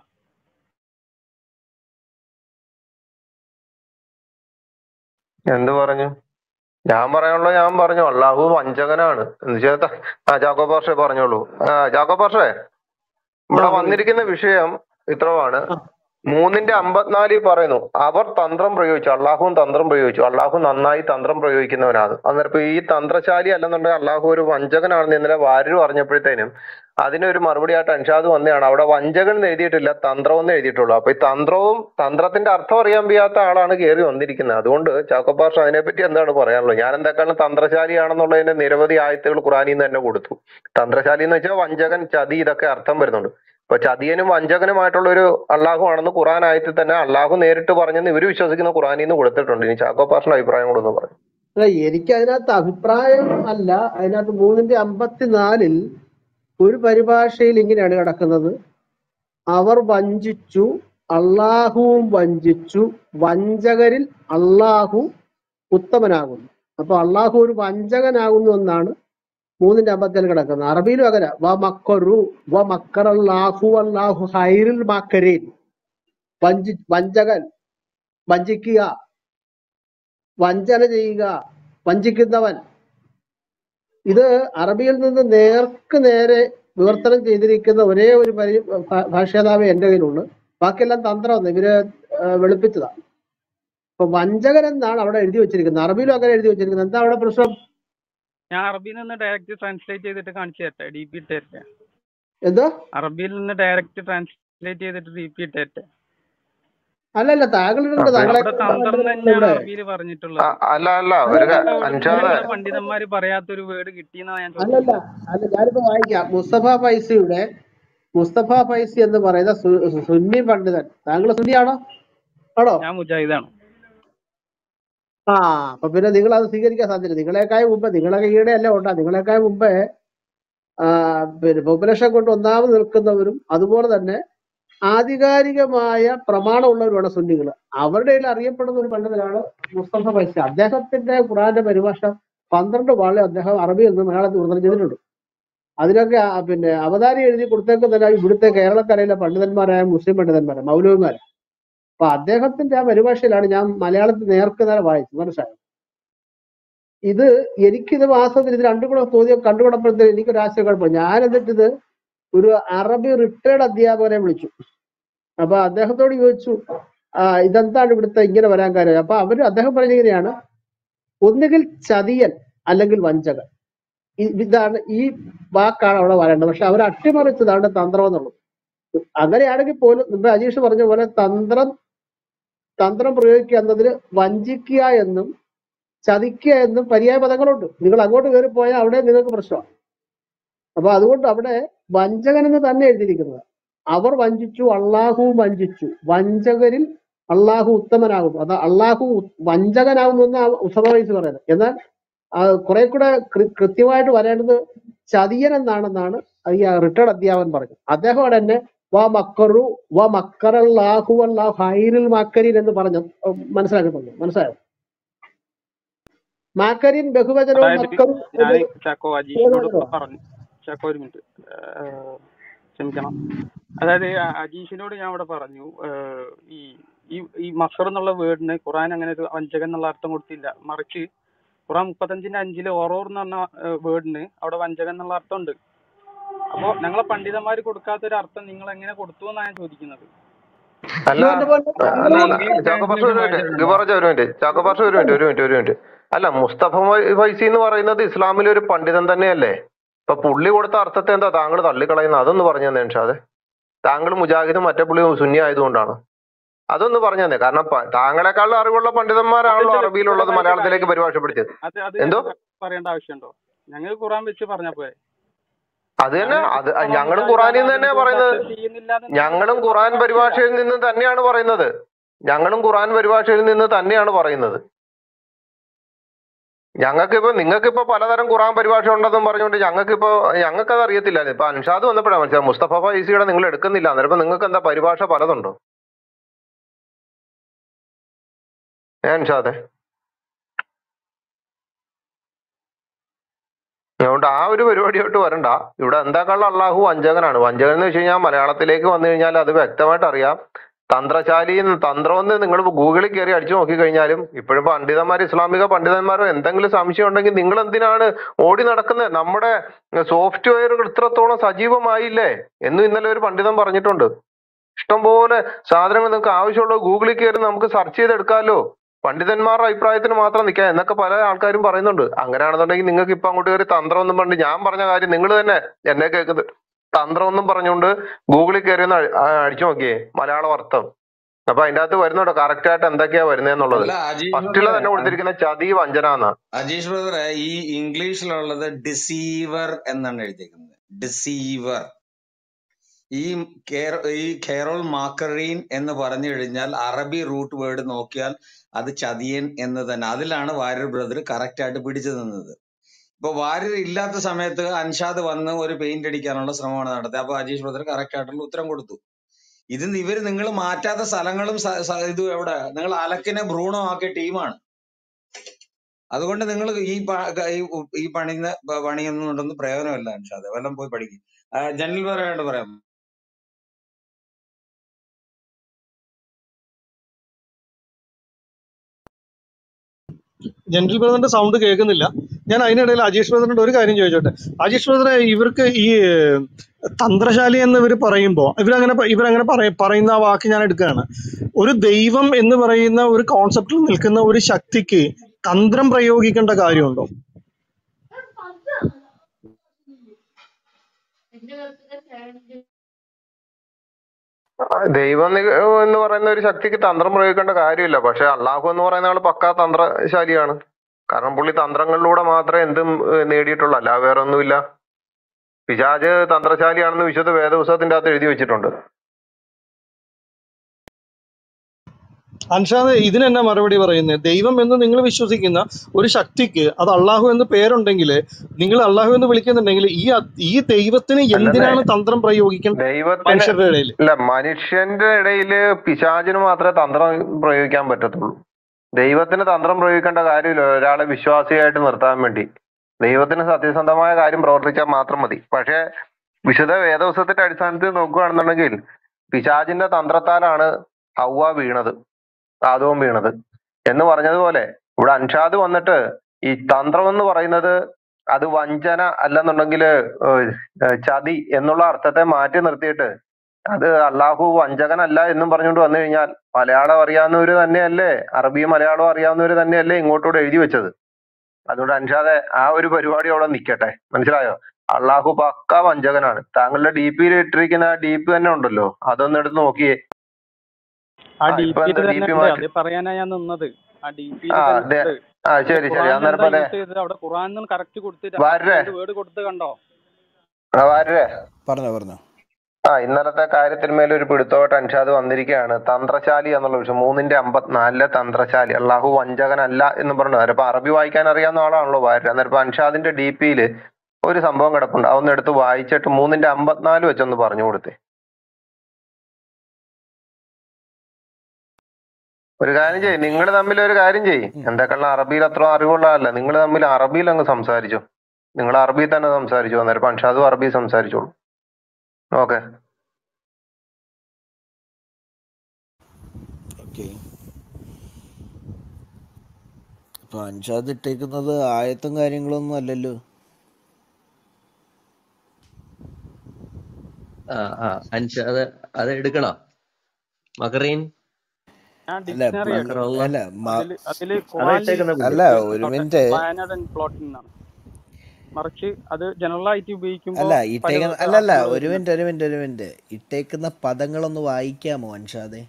എന്ത് പറഞ്ഞു? ഞാൻ പറഞ്ഞു അള്ളാഹു വഞ്ചകനാണ് എന്ന് വെച്ചാൽ ജാക്കോ പാർഷേ പറഞ്ഞോളൂ. ജാക്കോ പാർഷേ, ഇവിടെ വന്നിരിക്കുന്ന വിഷയം ഇത്രമാണ്. 3:54 പറയുന്നു അവർ തന്ത്രം പ്രയോഗിച്ചു, അള്ളാഹുവും തന്ത്രം പ്രയോഗിച്ചു, അള്ളാഹു നന്നായി തന്ത്രം പ്രയോഗിക്കുന്നവനാണ്. അന്നേരം ഇപ്പൊ ഈ തന്ത്രശാലി അല്ലെന്നുണ്ടെങ്കിൽ അള്ളാഹു ഒരു വഞ്ചകനാണെന്ന് ഇന്നലെ വാര്യർ പറഞ്ഞപ്പോഴത്തേനും അതിനൊരു മറുപടിയായിട്ട് അൻഷാദ് വന്നതാണ്. അവിടെ വഞ്ചകൻ എന്ന് എഴുതിയിട്ടില്ല, തന്ത്രം എന്ന് എഴുതിയിട്ടുള്ളൂ. അപ്പൊ ഈ തന്ത്രത്തിന്റെ അർത്ഥം അറിയാൻ വയ്യാത്ത ആളാണ് കയറി വന്നിരിക്കുന്നത്. അതുകൊണ്ട് ചാക്കോ പാർഷ അതിനെപ്പറ്റി എന്താണ് പറയാനുള്ളത്? ഞാൻ എന്തെക്കാളും തന്ത്രശാലിയാണെന്നുള്ളതിന്റെ നിരവധി ആയത്തുകൾ ഖുറാനിൽ നിന്ന് തന്നെ കൊടുത്തു. തന്ത്രശാലി എന്ന് വെച്ചാൽ വഞ്ചകൻ, ചതി, ഇതൊക്കെ അർത്ഥം വരുന്നുണ്ട്. അപ്പൊ ചതിയനും വഞ്ചകനുമായിട്ടുള്ള ഒരു അള്ളാഹു ആണെന്ന് ഖുറാൻ ആയത്തിൽ തന്നെ അള്ളാഹു നേരിട്ട് പറഞ്ഞെന്ന് ഇവര് വിശ്വസിക്കുന്ന ഖുറാനിൽ നിന്ന് കൊടുത്തിട്ടുണ്ട്. ഇനി ചാക്കോ പാർഷന്റെ അഭിപ്രായം കൂടെ ഒന്ന് പറഞ്ഞു. എനിക്ക് അതിനകത്ത് അഭിപ്രായം അല്ല, അതിനകത്ത് 3:54 ഒരു പരിഭാഷയിൽ ഇങ്ങനെയാണ് കിടക്കുന്നത്: അവർ വഞ്ചിച്ചു, അള്ളാഹുവും വഞ്ചിച്ചു, വഞ്ചകരിൽ അള്ളാഹു ഉത്തമനാകുന്നു. അപ്പൊ അള്ളാഹു ഒരു വഞ്ചകനാകുന്നു എന്നാണ് 3:54 കിടക്കുന്നത്. അറബിയിലും അങ്ങനെ വമക്കറു വമക്കറല്ലാഹു അല്ലാഹു ഹൈറുൽ മാക്കരീൻ. വഞ്ചകൻ, വഞ്ചിക്കുക, വഞ്ചന ചെയ്യുക, വഞ്ചിക്കുന്നവൻ. ഇത് അറബിയിൽ നിന്ന് നേർക്ക് നേരെ വിവർത്തനം ചെയ്തിരിക്കുന്ന ഒരേ ഒരു ഭാഷാതാവേ എന്റെ കയ്യിലുള്ളു. ബാക്കിയെല്ലാം തന്ത്രമാണ്, ഇവര് വെളുപ്പിച്ചതാണ്. അപ്പൊ വഞ്ചകൻ എന്നാണ് അവിടെ എഴുതി വെച്ചിരിക്കുന്നത്. അറബിയിലും അങ്ങനെ എഴുതി വെച്ചിരിക്കുന്നത്. എന്താ അവിടെ പ്രശ്നം? ഞാൻ അറബിയിൽ നിന്ന് ഡയറക്റ്റ് ട്രാൻസ്ലേറ്റ് ചെയ്തിട്ട് കാണിച്ചു തരട്ടെ, DP ഇട്ടേ. എന്തോ അറബിയിൽ നിന്ന് ഡയറക്റ്റ് ട്രാൻസ്ലേറ്റ് ചെയ്തിട്ട് DP ഇട്ടേ. അല്ലല്ല, താങ്കളുടെ അറബിയിൽ പറഞ്ഞിട്ടുള്ളത്. പണ്ഡിതന്മാര് പറയാത്തൊരു വേർഡ് കിട്ടിയെന്നാണ് ഞാൻ. അല്ലല്ല, ഞാനിപ്പോ വായിക്കാം. മുസ്തഫ ഫൈസി എന്ന് പറയുന്ന സുന്നി പണ്ഡിതൻ. താങ്കൾ സുന്നിയാണോ? ആണോ? ഞാൻ മുജാഹിദാണ്. അപ്പൊ പിന്നെ നിങ്ങൾ അത് സ്വീകരിക്കാൻ സാധ്യത. നിങ്ങളെക്കായ മുമ്പ്, നിങ്ങളൊക്കെ ഈടെ അല്ല ഉണ്ടാ, നിങ്ങളെക്കായ മുമ്പേ പിന്നെ പോപ്പുലേഷൻ കൊണ്ട് ഒന്നാമത് നിൽക്കുന്നവരും അതുപോലെ തന്നെ ആധികാരികമായ പ്രമാണമുള്ളവരുമാണ് സുന്നികൾ. അവരുടെ ഇടയിൽ അറിയപ്പെടുന്ന ഒരു പണ്ഡിതനാണ് മുസ്തഫ ഫൈസി. അദ്ദേഹത്തിന്റെ ഖുറാന്റെ പരിഭാഷ 12 വാളെ അദ്ദേഹം അറബിയിൽ നിന്ന് മലയാളത്തിൽ വിവർത്തനം ചെയ്തിട്ടുണ്ട്. അതിനൊക്കെ പിന്നെ അവതാരി എഴുതി കൊടുത്തേക്കുന്നല്ല ഇവിടുത്തെ കേരളക്കരയിലെ പണ്ഡിതന്മാരായ മുസ്ലിം പണ്ഡിതന്മാരെ മൗലവിമാരെ. അപ്പൊ അദ്ദേഹത്തിന്റെ ആ പരിഭാഷയിലാണ് ഞാൻ മലയാളത്തിൽ നേർക്കുനേരെ വായിച്ചത്. മനസ്സിലായോ? ഇത് എനിക്കിത് വാസ്തവത്തിൽ ഇത് രണ്ടും കൂടെ തോന്നിയ കണ്ടുപിടപ്പോഴത്തേക്ക് എനിക്കൊരു ആശയക്കുഴപ്പം. ഞാൻ എന്നിട്ട് ഇത് ഒരു അറബി റിട്ടയർഡ് അധ്യാപകനെ വിളിച്ചു. അപ്പൊ അദ്ദേഹത്തോട് ചോദിച്ചു, ഇതെന്താണ് ഇവിടുത്തെ ഇങ്ങനെ വരാൻ കാര്യം? അപ്പൊ അദ്ദേഹം പറഞ്ഞിങ്ങനെയാണ്, ഒന്നുകിൽ ചതിയൻ അല്ലെങ്കിൽ വഞ്ചകൻ. ഇതാണ് ഈ വാക്കാണ് അവിടെ വരേണ്ടത്. പക്ഷെ അവർ അട്ടിമറിച്ചതാണ് തന്ത്രം എന്നുള്ളത്. അങ്ങനെയാണെങ്കിൽ പോലും ഇപ്പൊ അജീഷ് പറഞ്ഞ പോലെ തന്ത്രം പ്രയോഗിക്കുക എന്നതിന് വഞ്ചിക്കുക എന്നും ചതിക്കുക എന്നും പര്യായ പദങ്ങളുണ്ട്. നിങ്ങൾ അങ്ങോട്ട് കയറി പോയാൽ അവിടെ നിങ്ങൾക്ക് പ്രശ്നമാണ്. അപ്പൊ അതുകൊണ്ട് അവിടെ വഞ്ചകൻ എന്ന് തന്നെ എഴുതിയിരിക്കുന്നത്. അവർ വഞ്ചിച്ചു, അള്ളാഹുവും വഞ്ചിച്ചു, വഞ്ചകരിൽ അള്ളാഹു ഉത്തമനാകുന്നു. അത് അള്ളാഹു വഞ്ചകനാകുന്നു എന്നാണ് ഉസമ വൈസ് പറയുന്നത്. എന്നാൽ കുറെ കൂടെ കൃത്യമായിട്ട് വരേണ്ടത് ചതിയൻ എന്നാണെന്നാണ് ഈ റിട്ടയർഡ് അധ്യാപകൻ പറഞ്ഞത്. അദ്ദേഹമാണ് എന്നെ വാ മക്കറു വാ മക്കറല്ലാഹു അല്ലാഹു ഹൈറുൽ മാക്കരീൻ എന്ന് പറഞ്ഞ് മനസ്സിലാക്കുന്നുണ്ട്. മനസ്സിലായോ? മാക്കരീൻ ബഹുവചനവും അതായത് മക്കറും ഞാൻ ചാക്കോ അജീഷിനോട് പറഞ്ഞു. ചാക്കോ ഒരു മിനിറ്റ് ക്ഷമിക്കണം. അതായത് അജീഷിനോട് ഞാൻ ഇവിടെ പറഞ്ഞു, ഈ ഈ മക്കർ എന്നുള്ള വേർഡിന് ഖുറാൻ അങ്ങനെ ഒരു വഞ്ചകൻ എന്നുള്ള അർത്ഥം കൊടുത്തില്ല. മറിച്ച് ഖുറാൻ 35:5 ഒറോർ എന്ന് പറഞ്ഞ വേർഡിന് അവിടെ വഞ്ചകൻ എന്നുള്ള അർത്ഥം ഉണ്ട്. അപ്പോ ഞങ്ങളെ പണ്ഡിതന്മാര് കൊടുക്കാത്ത ഒരു അർത്ഥം നിങ്ങൾ എങ്ങനെ കൊടുത്തു എന്നാണ് ഞാൻ ചോദിക്കുന്നത്. അല്ല ഒരു മിനിറ്റ്. അല്ല, മുസ്തഫ ഫൈസി എന്ന് പറയുന്നത് ഇസ്ലാമിലെ ഒരു പണ്ഡിതൻ തന്നെയല്ലേ? ഇപ്പൊ പുള്ളി കൊടുത്ത അർത്ഥത്തെ എന്താ താങ്കൾ തള്ളിക്കളയുന്നത്? അതൊന്ന് പറഞ്ഞു തന്നെ നിഷാദെ. താങ്കൾ മുജാഹിദും മറ്റേ പുള്ളി സുന്നി ആയതുകൊണ്ടാണ്. അതൊന്ന് പറഞ്ഞു തന്നെ. കാരണം താങ്കളെക്കാളും അറിവുള്ള പണ്ഡിതന്മാരാണല്ലോ അറബിയിലുള്ളത് മലയാളത്തിലേക്ക് പരിഭാഷപ്പെടുത്തിയത്. എന്തോ പറയേണ്ട ആവശ്യമുണ്ടോ? ഞങ്ങൾ ഖുറാൻ വെച്ച് പറഞ്ഞപ്പോഴേ അത് തന്നെ. അത് ഞങ്ങളും ഖുറാനിൽ നിന്ന് തന്നെയാ പറയുന്നത്. ഞങ്ങളും ഖുറാൻ പരിഭാഷയിൽ നിന്ന് തന്നെയാണ് പറയുന്നത്. നിങ്ങൾക്കിപ്പോ പലതരം ഖുറാൻ പരിഭാഷ ഉണ്ടെന്നും പറഞ്ഞുകൊണ്ട് ഞങ്ങൾക്കത് അറിയത്തില്ല. ഇപ്പൊ അൻഷാദ് വന്നപ്പോഴാണ് മനസ്സിലായത് മുസ്തഫ ഫൈസിയുടെ നിങ്ങൾ എടുക്കുന്നില്ല. അന്നേരം നിങ്ങൾക്ക് എന്താ പരിഭാഷ പലതുണ്ടോ അൻഷാദെ? അതുകൊണ്ട് ആ ഒരു പരിപാടിയോട്ട് വരണ്ട. ഇവിടെ എന്താക്കാളും അള്ളാഹു വഞ്ചകനാണ്. വഞ്ചകൻ എന്ന് വെച്ച് കഴിഞ്ഞാൽ മലയാളത്തിലേക്ക് വന്നു കഴിഞ്ഞാൽ അത് വ്യക്തമായിട്ട് അറിയാം. തന്ത്രമെന്ന് നിങ്ങൾ ഗൂഗിളിൽ കയറി അടിച്ചു നോക്കിക്കഴിഞ്ഞാലും ഇപ്പോഴും പണ്ഡിതന്മാർ, ഇസ്ലാമിക പണ്ഡിതന്മാരോ എന്തെങ്കിലും സംശയം ഉണ്ടെങ്കിൽ നിങ്ങൾ എന്തിനാണ് ഓടി നടക്കുന്നത്? നമ്മുടെ സോഫ്റ്റ്വെയറുകൾ ഇത്രത്തോളം സജീവമായില്ലേ എന്നും ഇന്നലെ ഒരു പണ്ഡിതൻ പറഞ്ഞിട്ടുണ്ട്. ഇഷ്ടംപോലെ സാധനങ്ങൾ നിങ്ങൾക്ക് ആവശ്യമുള്ള ഗൂഗിളിൽ കയറി നമുക്ക് സെർച്ച് ചെയ്തെടുക്കാമല്ലോ. പണ്ഡിതന്മാരുടെ അഭിപ്രായത്തിന് മാത്രം നിൽക്കാം എന്നൊക്കെ പല ആൾക്കാരും പറയുന്നുണ്ട്. അങ്ങനെയാണെന്നുണ്ടെങ്കിൽ നിങ്ങൾക്ക് ഇപ്പൊ അങ്ങോട്ട് കയറി തന്ത്രം ഒന്നും പറഞ്ഞ് ഞാൻ പറഞ്ഞ കാര്യം നിങ്ങൾ തന്നെ എന്നെ കേൾക്കുന്നത് തന്ത്രം ഒന്നും പറഞ്ഞുകൊണ്ട് ഗൂഗിളിൽ കയറി ഒന്ന് അടിച്ചു നോക്കിയേ മലയാളം അർത്ഥം. അപ്പൊ അതിന്റെ അകത്ത് വരുന്നുണ്ടോ കറക്റ്റ് ആയിട്ട് എന്തൊക്കെയാ വരുന്നതെന്നുള്ളത്. ഫസ്റ്റില് തന്നെ കൊടുത്തിരിക്കുന്ന ചതി വഞ്ചന എന്നാ. അജീഷ് ബ്രദറെ, ഈ ഇംഗ്ലീഷിലുള്ളത് ഡിസീവർ എന്നാണ് എഴുതിയിരിക്കുന്നത്. ഡിസീവർ. ഈ കേറോൾ മാക്കറീൻ എന്ന് പറഞ്ഞു കഴിഞ്ഞാൽ അറബി റൂട്ട് വേർഡ് നോക്കിയാൽ അത് ചതിയൻ എന്ന് തന്നെ. അതിലാണ് വാര്യർ ബ്രദർ കറക്റ്റ് ആയിട്ട് പിടിച്ചു നിന്നത്. ഇപ്പൊ വാര്യർ ഇല്ലാത്ത സമയത്ത് അൻഷാദ് വന്ന് ഒരു പെയിന്റ് അടിക്കാനുള്ള ശ്രമമാണ് നടത്തിയത്. അപ്പൊ അജീഷ് ബ്രദർ കറക്റ്റ് ആയിട്ടുള്ള ഉത്തരം കൊടുത്തു. ഇവര് നിങ്ങൾ മാറ്റാത്ത സ്ഥലങ്ങളും ഇത് എവിടെ? നിങ്ങൾ അലക്കിനെ ഭ്രൂണമാക്കിയ ടീമാണ്. അതുകൊണ്ട് നിങ്ങൾ ഈ പണിയൊന്നും ഉണ്ടെന്ന് പ്രയോജനമല്ല അൻഷാദ്. വല്ലതും പോയി പഠിക്കും. ജനറൽ പറയാണ്ട് പറയാം. ജനറൽ ബ്രദറിന്റെ സൗണ്ട് കേൾക്കുന്നില്ല. ഞാൻ അതിനിടയിൽ അജീഷ് ബ്രദറിന്റെ ഒരു കാര്യം ചോദിച്ചോട്ടെ. അജീഷ് ബ്രദറെ, ഇവർക്ക് ഈ തന്ത്രശാലി എന്ന് ഇവരങ്ങനെ പറയുന്ന ആ വാക്ക് ഞാൻ എടുക്കുകയാണ്. ഒരു ദൈവം എന്ന് പറയുന്ന ഒരു കോൺസെപ്റ്റിൽ നിൽക്കുന്ന ഒരു ശക്തിക്ക് തന്ത്രം പ്രയോഗിക്കേണ്ട കാര്യമുണ്ടോ? ദൈവം എന്ന് പറയുന്ന ഒരു ശക്തിക്ക് തന്ത്രം പ്രയോഗിക്കേണ്ട കാര്യമില്ല. പക്ഷെ അള്ളാഹു എന്ന് പറയുന്ന ആൾ പക്കാ തന്ത്രശാലിയാണ്. കാരണം പുള്ളി തന്ത്രങ്ങളിലൂടെ മാത്രമേ എന്തും നേടിയിട്ടുള്ളൂ, അല്ല വേറെ ഒന്നുമില്ല. പിശാച് തന്ത്രശാലിയാണെന്ന് വിശുദ്ധ വേദപുസ്തകത്തിന്റെ അകത്ത് എഴുതി വെച്ചിട്ടുണ്ട്. അൻഷാദ് ഇതിന് എന്നാ മറുപടി പറയുന്നത്? ദൈവം എന്ന് നിങ്ങൾ വിശ്വസിക്കുന്ന ഒരു ശക്തിക്ക് അത് അള്ളാഹു എന്ന് പേരുണ്ടെങ്കിൽ, നിങ്ങൾ അള്ളാഹു എന്ന് വിളിക്കുന്നുണ്ടെങ്കിൽ ഈ ദൈവത്തിന് അല്ലെന്നേ, എന്തിനാണ് തന്ത്രം പ്രയോഗിക്കേണ്ടത് ദൈവത്തിന് മനുഷ്യരുടെ ഇടയിൽ? അല്ല, മനുഷ്യന്റെ ഇടയില് പിശാചിന് മാത്രമേ തന്ത്രം പ്രയോഗിക്കാൻ പറ്റത്തുള്ളൂ. ദൈവത്തിന് തന്ത്രം പ്രയോഗിക്കേണ്ട കാര്യമില്ല ഒരാളെ വിശ്വാസിയായിട്ട് നിർത്താൻ വേണ്ടി. ദൈവത്തിന് സത്യസന്ധമായ കാര്യം പ്രവർത്തിച്ചാൽ മാത്രം മതി. പക്ഷേ വിശുദ്ധ വേദപുസ്തകത്തിന്റെ അടിസ്ഥാനത്തിൽ നോക്കുകയാണെന്നുണ്ടെങ്കിൽ പിശാചിന്റെ തന്ത്രത്താലാണ് ഹവ്വ വീണത്, ആദവും വീണത് എന്ന് പറഞ്ഞതുപോലെ ഇവിടെ അൻഷാദ് വന്നിട്ട് ഈ തന്ത്രം എന്ന് പറയുന്നത് അത് വഞ്ചന അല്ലെന്നുണ്ടെങ്കിൽ ചതി എന്നുള്ള അർത്ഥത്തെ മാറ്റി നിർത്തിയിട്ട് അത് അള്ളാഹു വഞ്ചകനല്ല എന്നും പറഞ്ഞുകൊണ്ട് വന്നു കഴിഞ്ഞാൽ മലയാളം അറിയാവുന്നവര് തന്നെയല്ലേ, അറബിയും മലയാളവും അറിയാവുന്നവര് തന്നെയല്ലേ ഇങ്ങോട്ടൂടെ എഴുതി വെച്ചത്. അതുകൊണ്ട് അൻഷാദെ ആ ഒരു പരിപാടി അവിടെ നിൽക്കട്ടെ, മനസ്സിലായോ? അള്ളാഹു പക്ക വഞ്ചകനാണ്. താങ്കളുടെ ഡി പിയിൽ ഇട്ടിരിക്കുന്ന ആ ഡി പി തന്നെ ഉണ്ടല്ലോ, അതൊന്ന് എടുത്ത് നോക്കിയേ. ആ ആ ഡി ഇപ്പൊ പിയിൽ എന്താ ഡി തന്നെ പി ഉണ്ട്, മാറ്റി? അത് പറയാനാ ഞാൻ നിന്നത്. ആ ഡി പിയിൽ ആ തന്നെ അതെ, ഉണ്ട്. ആ പക്ഷെ ശരി ശരി. ഖുറാനിൽ അന്നേരം എന്താ അതെ യൂസ് ചെയ്തത്? അവിടെ ഖുറാനിൽ കറക്റ്റ് കൊടുത്തിട്ട് വാരേ രണ്ട് വേർഡ് കൊടുത്ത് കണ്ടോ? വാരേ പറഞ്ഞോ. ഇന്നലത്തെ കാര്യത്തിന്മേൽ ഒരു പിടുത്തോട്ട് അൻഷാദ് വന്നിരിക്കുകയാണ്. തന്ത്രശാലി എന്നുള്ള വിഷയം 3:54 തന്ത്രശാലി, അള്ളാഹു വഞ്ചകനല്ല എന്ന് പറഞ്ഞു. അന്നേരം അറബി വായിക്കാൻ അറിയാവുന്ന ആളാണല്ലോ വാര്യ. അന്നേരം അൻഷാദിന്റെ ഡി പിയിൽ ഒരു സംഭവം കിടപ്പുണ്ട്, അതൊന്ന് എടുത്ത് വായിച്ചിട്ട് 3:54 വെച്ചൊന്ന് പറഞ്ഞു കൊടുത്തേ. ഒരു കാര്യം ചെയ്യും, നിങ്ങൾ തമ്മിൽ ഒരു കാര്യം ചെയ്യും, എന്തൊക്കെയുള്ള അറബിയിൽ അത്ര അറിവുള്ളതല്ല, നിങ്ങൾ തമ്മിൽ അറബിയിൽ അങ്ങ് സംസാരിച്ചു. നിങ്ങൾ അറബിയിൽ തന്നെ സംസാരിച്ചു. അന്നേരം അൻഷാദും അറബി സംസാരിച്ചോളൂ. ഓക്കെ. ഓക്കെ. അപ്പൊ അൻഷാദ് ഇട്ടേക്കുന്നത് ആയത്തും കാര്യങ്ങളൊന്നും അല്ലല്ലോ. അൻഷാദ് അത് എടുക്കണോ? മകറീൻ ഞാൻ അല്ല ഡിക്ഷണറി മക്കറുള്ള അല്ല അതില് അതാ ഖുറാനിൽ ഇട്ടേക്കുന്ന പുള്ളി. അല്ല ഒരു മിനിറ്റ്. പ്ലാനഡ് ആൻഡ് പ്ലോട്ടിംഗ് എന്നാണ്. മറിച്ച് അത് ജനറൽ ആയിട്ട് ഉപയോഗിക്കുമ്പോൾ അല്ല പല ഇട്ടേക്കുന്ന അർത്ഥങ്ങൾ അല്ലല്ല ഒരു വരുന്നുണ്ട്. മിനിറ്റ് ഇട്ടേക്കുന്ന പദങ്ങളൊന്ന് വായിക്കാമോ അൻഷാദെ?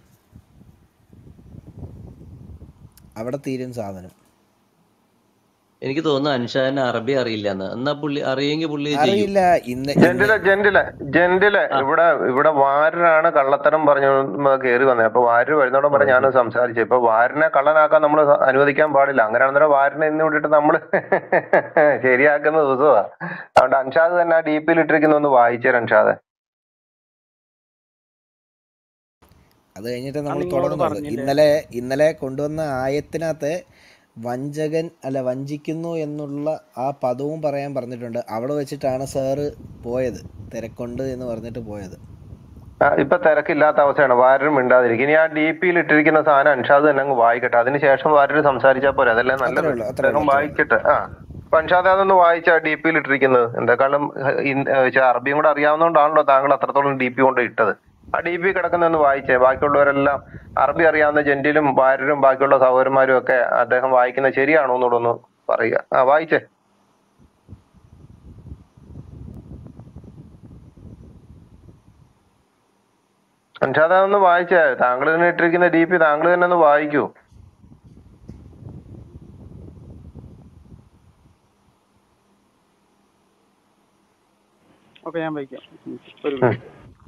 അവിടെ തീരും സാധനം. എനിക്ക് തോന്നുന്നു അൻഷാദിന് അറബി അറിയില്ലെന്ന്. എന്നാ പുള്ളി അറിയെങ്കിൽ പുള്ളി ചെയ്യും. അറിയില്ല. ഇന്ന് ജെന്റിലെ ആ ഇവിടെ വാരനാണ് കള്ളത്തരം പറഞ്ഞു കയറി വന്നത്. അപ്പൊ വാര് വരുന്നോടെ ഓ, പറഞ്ഞ് ശരി. ഞാനും സംസാരിച്ചു. ഇപ്പൊ വാരനെ കള്ളനാക്കാൻ നമ്മൾ അനുവദിക്കാൻ പാടില്ല. അങ്ങനെയാണെന്നേരം വാരനെ ഇന്ന് വിട്ടിട്ട് നമ്മൾ ശരിയാക്കുന്ന ദിവസമാ. അതുകൊണ്ട് അൻഷാദ് തന്നെ ആ ഡി പിയിൽ ഇട്ടിരിക്കുന്ന ഒന്ന് വായിച്ചേര് അൻഷാദ്. അത് കഴിഞ്ഞിട്ട് ഞാൻ നമ്മൾ നിങ്ങളോട് തുടങ്ങുന്നുള്ളൂ. പറഞ്ഞില്ലേ, ഇന്നലെ കൊണ്ടുവന്ന ആയത്തിനകത്ത് വഞ്ചിക്കുന്നു എന്നുള്ള ആ പദവും പറയാൻ പറഞ്ഞിട്ടുണ്ട്. അവിടെ വെച്ചിട്ടാണ് സാറ് പോയത്, തിരക്കുണ്ട് എന്ന് പറഞ്ഞിട്ട് പോയത്. ഇപ്പൊ തിരക്കില്ലാത്ത അവസ്ഥയാണ്, വാരരും മിണ്ടാതിരിക്കും. ഇനി ആ ഡി പിയിൽ ഇട്ടിരിക്കുന്ന സാധനം അൻഷാദ് തന്നെ അങ്ങ് വായിക്കട്ടെ, അതിനുശേഷം വാരര് സംസാരിച്ചാൽ പോരെ, അതല്ലേ നല്ലത്. അദ്ദേഹം വായിക്കട്ടെ. അപ്പൊ അൻഷാദ് അതൊന്ന് വായിച്ച ഡി പിയിൽ ഇട്ടിരിക്കുന്നത്. എന്തെക്കാളും അറബിയും കൂടെ അറിയാവുന്നതുകൊണ്ടാണല്ലോ താങ്കൾ അത്രത്തോളം ഡി പി കൊണ്ട് ഇട്ടത്. ആ ഡി പി കിടക്കുന്നൊന്ന് വായിച്ചേ. ബാക്കിയുള്ളവരെല്ലാം അറബി അറിയാവുന്ന ജെന്റിലും വാരരും ബാക്കിയുള്ള സഹോദരന്മാരും ഒക്കെ അദ്ദേഹം വായിക്കുന്നത് ശരിയാണോ എന്നൂടെ ഒന്ന് പറയുക. വായിച്ചേ. അൻഷാദ് ഒന്ന് വായിച്ചേ. താങ്കൾ തന്നെ ഇട്ടിരിക്കുന്ന ഡി പി താങ്കൾ തന്നെ ഒന്ന് വായിക്കൂ. ഓക്കെ ഞാൻ വായിക്കാം. ഒരു മിനിറ്റ്.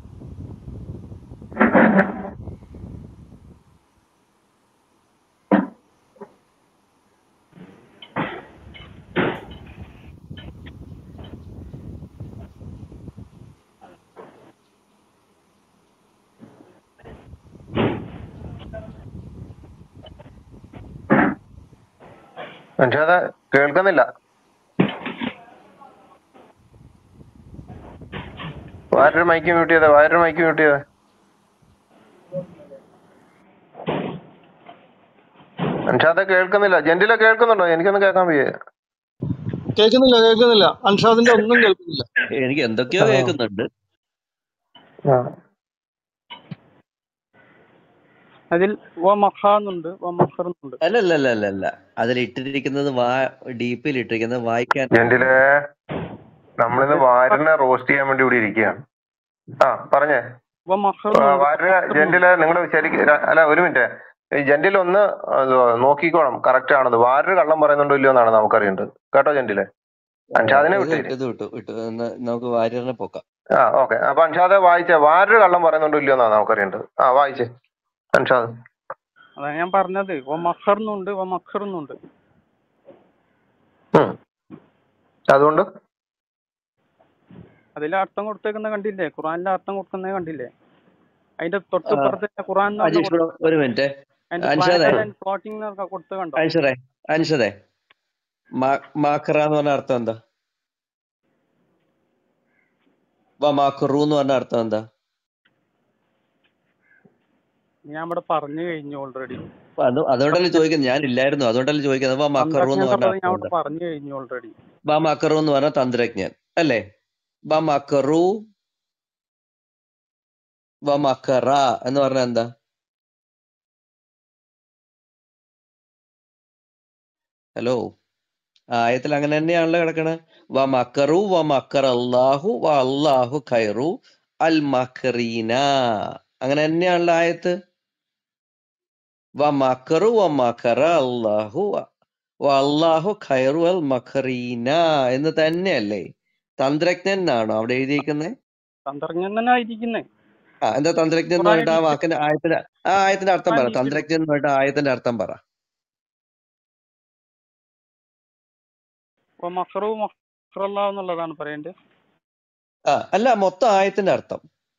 അൻഷാദ് കേൾക്കുന്നില്ല. വാരൊരു മൈക്ക് മ്യൂട്ട് ചെയ്തേ. അൻഷാദ് കേൾക്കുന്നില്ല. ജെന്റിലെ കേൾക്കുന്നുണ്ടോ? എനിക്കൊന്നും കേൾക്കാൻ വയ്യ. കേൾക്കുന്നില്ല. അൻഷാദിന്റെ ഒന്നും കേൾക്കുന്നില്ല. എനിക്ക് എന്തൊക്കെയോ കേൾക്കുന്നുണ്ട്. അതിൽ വമഖാന്നുണ്ട്, വമഖറുന്നുണ്ട്. അല്ല അതിൽ ഇട്ടിരിക്കുന്നത് ഡീപ്പിൽ ഇട്ടിരിക്കുന്നത് വായിക്കാൻ ജെന്റിലെ നമ്മളിന്ന് വാരനെ റോസ്റ്റ് ചെയ്യാൻ വേണ്ടി ഇവിടെ ഇരിക്കുകയാണ്. പറഞ്ഞേ. വാരന് ജെന്റിലെ നിങ്ങൾ ശരിക്കും അല്ല ഒരു മിനിറ്റ്, ഈ ജെന്റിൽ ഒന്ന് നോക്കിക്കോണം കറക്റ്റ് ആണെന്ന്. വാരര് കള്ളം പറയുന്നുണ്ടോ ഇല്ലയോ എന്നാണ് നമുക്കറിയേണ്ടത്. കേട്ടോ ജെന്റിലെ? അൻഷാദിനെ വിട്ടു നമുക്ക് വാര്യറിനെ പൊക്കാം. ഓക്കെ. അപ്പൊ അൻഷാദ് വായിച്ചേ. വാരര് കള്ളം പറയുന്നുണ്ടോ ഇല്ലയോ എന്നാണ് നമുക്കറിയേണ്ടത്. വായിച്ചേ അൻഷാദ്. അതാണ് ഞാൻ പറഞ്ഞത്. മക്കർന്നുണ്ട് മക്കറുന്നുണ്ട്. ഉം. അതുകൊണ്ട് അതിലെ അർത്ഥം കൊടുത്തേക്കുന്ന കണ്ടില്ലേ? ഖുറാനിലെ അർത്ഥം കൊടുക്കുന്നത് കണ്ടില്ലേ? അതിന്റെ ആ, തൊട്ടിപ്പുറത്ത് തന്നെ ഖുറാൻ എന്ന് പറഞ്ഞ അജീഷ് ബ്രോ ഒരു മിനിറ്റ്. അതിന്റെ അൻഷാദേ പ്ലാനറ്റ് ആൻഡ് ഫ്ലോട്ടിംഗ് എന്നൊക്കെ കൊടുത്ത് കണ്ടോ? അൻഷദേ മാക്കറ എന്ന് പറഞ്ഞ അർത്ഥം എന്താ? മാക്കറു എന്ന് പറഞ്ഞ അർത്ഥം എന്താ? ഞാൻ ഇവിടെ പറഞ്ഞു കഴിഞ്ഞു ഓൾറെഡി. അതുകൊണ്ടല്ലേ ചോദിക്കുന്നത്, ഞാൻ ഇല്ലായിരുന്നു, അതുകൊണ്ടല്ലേ ചോദിക്കുന്നത്. മക്കറു എന്ന് പറഞ്ഞ തന്ത്രജ്ഞൻ ഞാൻ അർത്ഥം ഇവിടെ എന്താ? പറഞ്ഞു കഴിഞ്ഞു ഓൾറെഡി. മക്കറു എന്ന് പറഞ്ഞ തന്ത്രജ്ഞൻ അല്ലേ? മക്കറു മക്കറ എന്ന് പറഞ്ഞ എന്താ? ഹലോ, ആയത്തിൽ അങ്ങനെ തന്നെയാണല്ലോ കിടക്കണേ. മക്കറു മക്കർ അല്ലാഹു അല്ലാഹു ഖൈറു അൽ മക്കറീന. അങ്ങനെ തന്നെയാണല്ലോ ആയത്ത്. മക്കറു മക്കറ അല്ലാഹു അല്ലാഹു ഖൈറു അൽ മക്കറീന എന്ന് തന്നെയല്ലേ? തന്ത്രജ്ഞൻ എന്നാണോ അവിടെ എഴുതിയിരിക്കുന്നത്? തന്ത്രജ്ഞൻ തന്നെ ആയിരിക്കുന്നേ. എന്താ തന്ത്രജ്ഞൻ എന്ന് പറഞ്ഞിട്ട് ആ വാക്കിന്റെ ആയത്തിന്റെ അർത്ഥം പറ. തന്ത്രജ്ഞൻ എന്ന് പറഞ്ഞിട്ട് ആയത്തിന്റെ അർത്ഥം പറ. മക്കറു മക്കറല്ല എന്നുള്ളതാണ് പറയേണ്ടത്. അല്ല, മൊത്തം ആയത്തിന്റെ അർത്ഥം.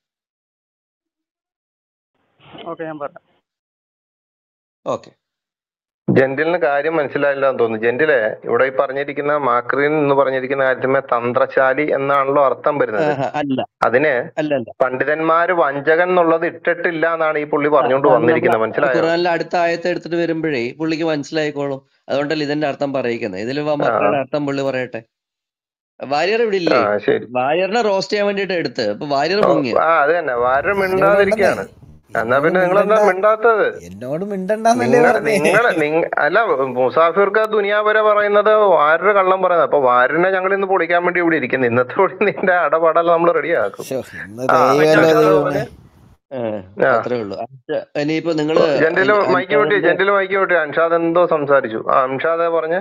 ഓക്കെ, ഞാൻ പറയാം. ഓക്കെ. ജെന്റിലിന് കാര്യം മനസ്സിലായില്ല എന്ന് തോന്നുന്നു. ജെന്റിലെ ഇവിടെ ഈ പറഞ്ഞിരിക്കുന്ന മാക്രീൻ എന്ന് പറഞ്ഞിരിക്കുന്ന കാര്യത്തിന്മേ തന്ത്രശാലി എന്നാണല്ലോ അർത്ഥം വരുന്നത്. അല്ല അതിന് അല്ല അല്ല പണ്ഡിതന്മാര് വഞ്ചകൻ എന്നുള്ളത് ഇട്ടിട്ടില്ല എന്നാണ് ഈ പുള്ളി പറഞ്ഞുകൊണ്ട് വന്നിരിക്കുന്നത്. മനസ്സിലായോ? ഖുറാനിലെ അടുത്ത ആയത്തെ എടുത്തിട്ട് വരുമ്പോഴേ പുള്ളിക്ക് മനസ്സിലായിക്കോളും. അതുകൊണ്ടല്ലേ ഇതിന്റെ അർത്ഥം പറയിക്കുന്നത്. ഇതിൽ മക്കളുടെ അർത്ഥം പുള്ളി പറയട്ടെ. വാര്യർ ഇവിടെ ഇല്ലേ? ശരി. വാര്യറിനെ റോസ്റ്റ് ചെയ്യാൻ വേണ്ടിട്ട് എടുത്ത് അപ്പൊ വാര്യർ മുങ്ങിയ. അത് തന്നെ, വാര മിണ്ടാതിരിക്കുകയാണ്. എന്നാ പിന്നെ നിങ്ങൾ എന്താ മിണ്ടാത്തത്? എന്നോട് മിണ്ടണ്ടെന്നല്ലേ പറഞ്ഞേ. അല്ല, മുസാഫിർക്ക് ദുനിയാവരെ പറയുന്നത് വാരര് കള്ളം പറയുന്നത്. അപ്പൊ വാരനെ ഞങ്ങൾ ഇന്ന് പൊളിക്കാൻ വേണ്ടി ഇവിടെ ഇരിക്കുന്നു. ഇന്നത്തെ കൂടി നിന്റെ അടപാടെല്ലാം നമ്മൾ റെഡിയാക്കും. അത്രേ ഉള്ളൂ. ഇനിയിപ്പോ നിങ്ങള് ജെന്റില് മൈക്ക് വിട്ടി അൻഷാദ് എന്തോ സംസാരിച്ചു. അൻഷാദ് പറഞ്ഞേ.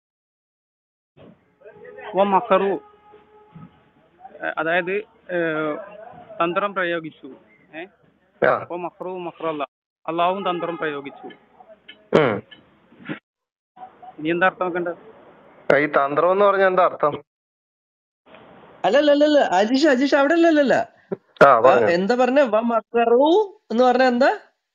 മക്കറു അതായത് തന്ത്രം പ്രയോഗിച്ചു. മക്രു മക്രല്ല, അള്ളാഹും തന്ത്രം പ്രയോഗിച്ചു. ഇനി എന്താ അർത്ഥം വെക്കണ്ടത്? ഈ തന്ത്രം എന്ന് പറഞ്ഞ എന്താ അർത്ഥം? അല്ലല്ല അജീഷ് അവിടെ അല്ലല്ല. എന്താ പറഞ്ഞ മക്കറു എന്ന് പറഞ്ഞ എന്താ?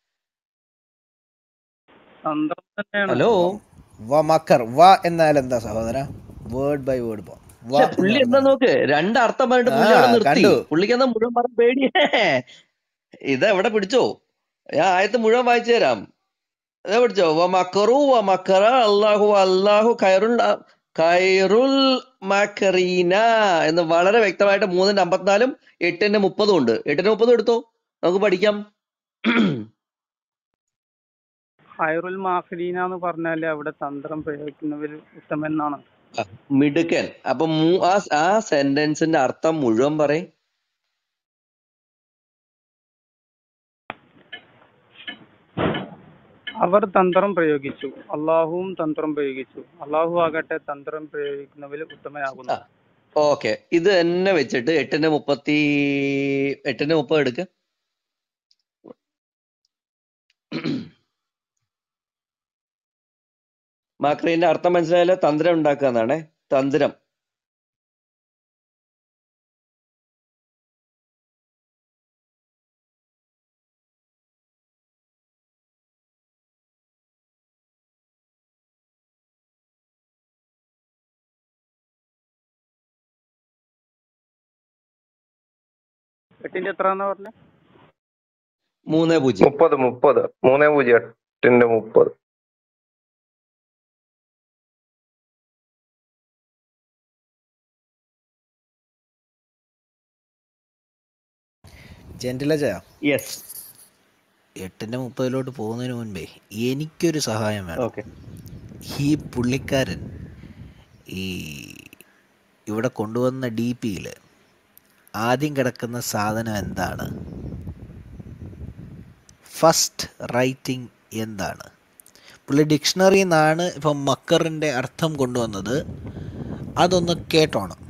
തന്ത്രം തന്നെയാണ്. ഹലോ, മക്കർ എന്നാൽ എന്താ സഹോദര? വേർഡ് ബൈ വേർഡ് പോ. പുള്ളി എന്താ നോക്ക്, രണ്ടർത്ഥം പറഞ്ഞിട്ട് പുള്ളി അവിടെ നിർത്തി. പുള്ളിക്ക് എന്താ മുഴുവൻ പറഞ്ഞ പേടിയേ? ഇത് എവിടെ പിടിച്ചോ? ഞാൻ ആയത്ത് മുഴുവൻ വായിച്ചു തരാം. ഇതാ പിടിച്ചോ. മക്കറു മക്കറ അല്ലാഹു അല്ലാഹു ഖൈറുൽ മക്കറീന എന്ന് വളരെ വ്യക്തമായിട്ട് 3:54 8:30 ഉണ്ട്. 8:30 എടുത്തോ, നമുക്ക് പഠിക്കാം. ഖൈറുൽ മാഖരീന എന്ന് പറഞ്ഞാല് അവിടെ തന്ത്രം പ്രയോഗിക്കുന്നവർ ഉത്തമൻ എന്നാണ്. മിടുക്കൻ. അപ്പൊ ആ സെന്റൻസിന്റെ അർത്ഥം മുഴുവൻ പറയും. അവർ തന്ത്രം പ്രയോഗിച്ചു, അള്ളാഹുവും തന്ത്രം പ്രയോഗിച്ചു, അള്ളാഹു ആകട്ടെ തന്ത്രം പ്രയോഗിക്കുന്നവർ ഉത്തമനാകുന്നു. ഓക്കെ, ഇത് തന്നെ വെച്ചിട്ട് 8:30 എടുക്ക. മാക്രീന്റെ അർത്ഥം മനസ്സിലായാലോ? തന്ത്രം ഉണ്ടാക്കുക എന്നാണ്. തന്ത്രം. എട്ടിന്റെ എത്രന്നാ പറഞ്ഞ? 30. 3:08. യെസ്. 8:30 പോകുന്നതിന് മുൻപേ എനിക്കൊരു സഹായം വേണം. ഈ പുള്ളിക്കാരൻ ഇവിടെ കൊണ്ടുവന്ന DP-യിൽ ആദ്യം കിടക്കുന്ന സാധനം എന്താണ്? ഫസ്റ്റ് റൈറ്റിംഗ് എന്താണ്? പുള്ളി ഡിക്ഷണറിയിൽ നിന്നാണ് ഇപ്പം മക്കറിൻ്റെ അർത്ഥം കൊണ്ടുവന്നത്. അതൊന്ന് കേട്ടോണം.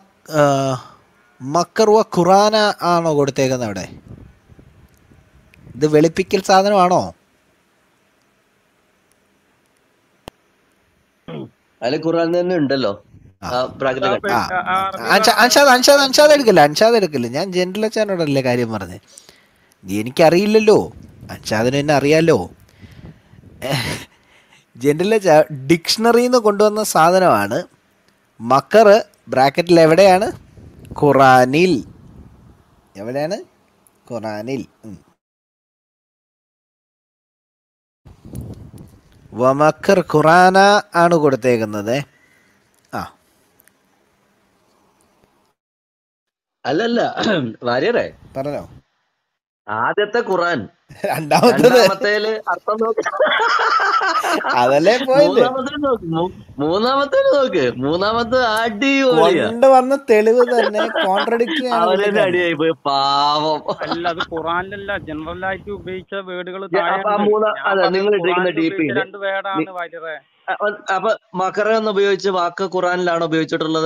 മക്കർ ഖുറാന ആണോ കൊടുത്തേക്കുന്നത് അവിടെ? ഇത് വെളുപ്പിക്കൽ സാധനമാണോ? അതിൽ ഖുർആൻ തന്നെ ഉണ്ടല്ലോ ബ്രാക്കറ്റിൽ കണ്ടു. അൻഷാദ് എടുക്കില്ല. ഞാൻ ജനറൽ അച്ഛനോടല്ലേ കാര്യം പറഞ്ഞത്. എനിക്കറിയില്ലല്ലോ, അൻഷാദിന് എന്നെ അറിയാലോ. ജനറൽ അച്ഛ ഡിക്ഷണറിന്ന് കൊണ്ടുവന്ന സാധനമാണ് മക്കർ. ബ്രാക്കറ്റിൽ എവിടെയാണ്? ഖുറാനിൽ. എവിടെയാണ്? ഖുറാനിൽ. വമക്കർ ഖുറാന ആണ് കൊടുത്തേക്കുന്നത്. അല്ലല്ല വാര്യരെ പറഞ്ഞോ. ആദ്യത്തെ ഖുറാൻ, രണ്ടാമത്തേല് അർത്ഥം നോക്ക്, അതല്ലേ മൂന്നാമത്തേല് നോക്ക്. മൂന്നാമത്തെ അടിപൊളിയാ. കൊണ്ടുവന്ന തെളിവ് തന്നെ കോൺട്രഡിക്ടറി ആണ്. അവരുടെ അടിയായി പോയി പാവം. അല്ല, അത് ഖുറാനിലല്ല, ജനറൽ ആയിട്ട് ഉപയോഗിച്ച വേർഡുകൾ അതെ നിങ്ങൾ ഇട്ടിരിക്കുന്ന DP രണ്ട് വേർഡാണ് വാര്യരെ. അപ്പൊ മക്കറ എന്ന് ഉപയോഗിച്ച വാക്ക് ഖുറാനിലാണോ ഉപയോഗിച്ചിട്ടുള്ളത്?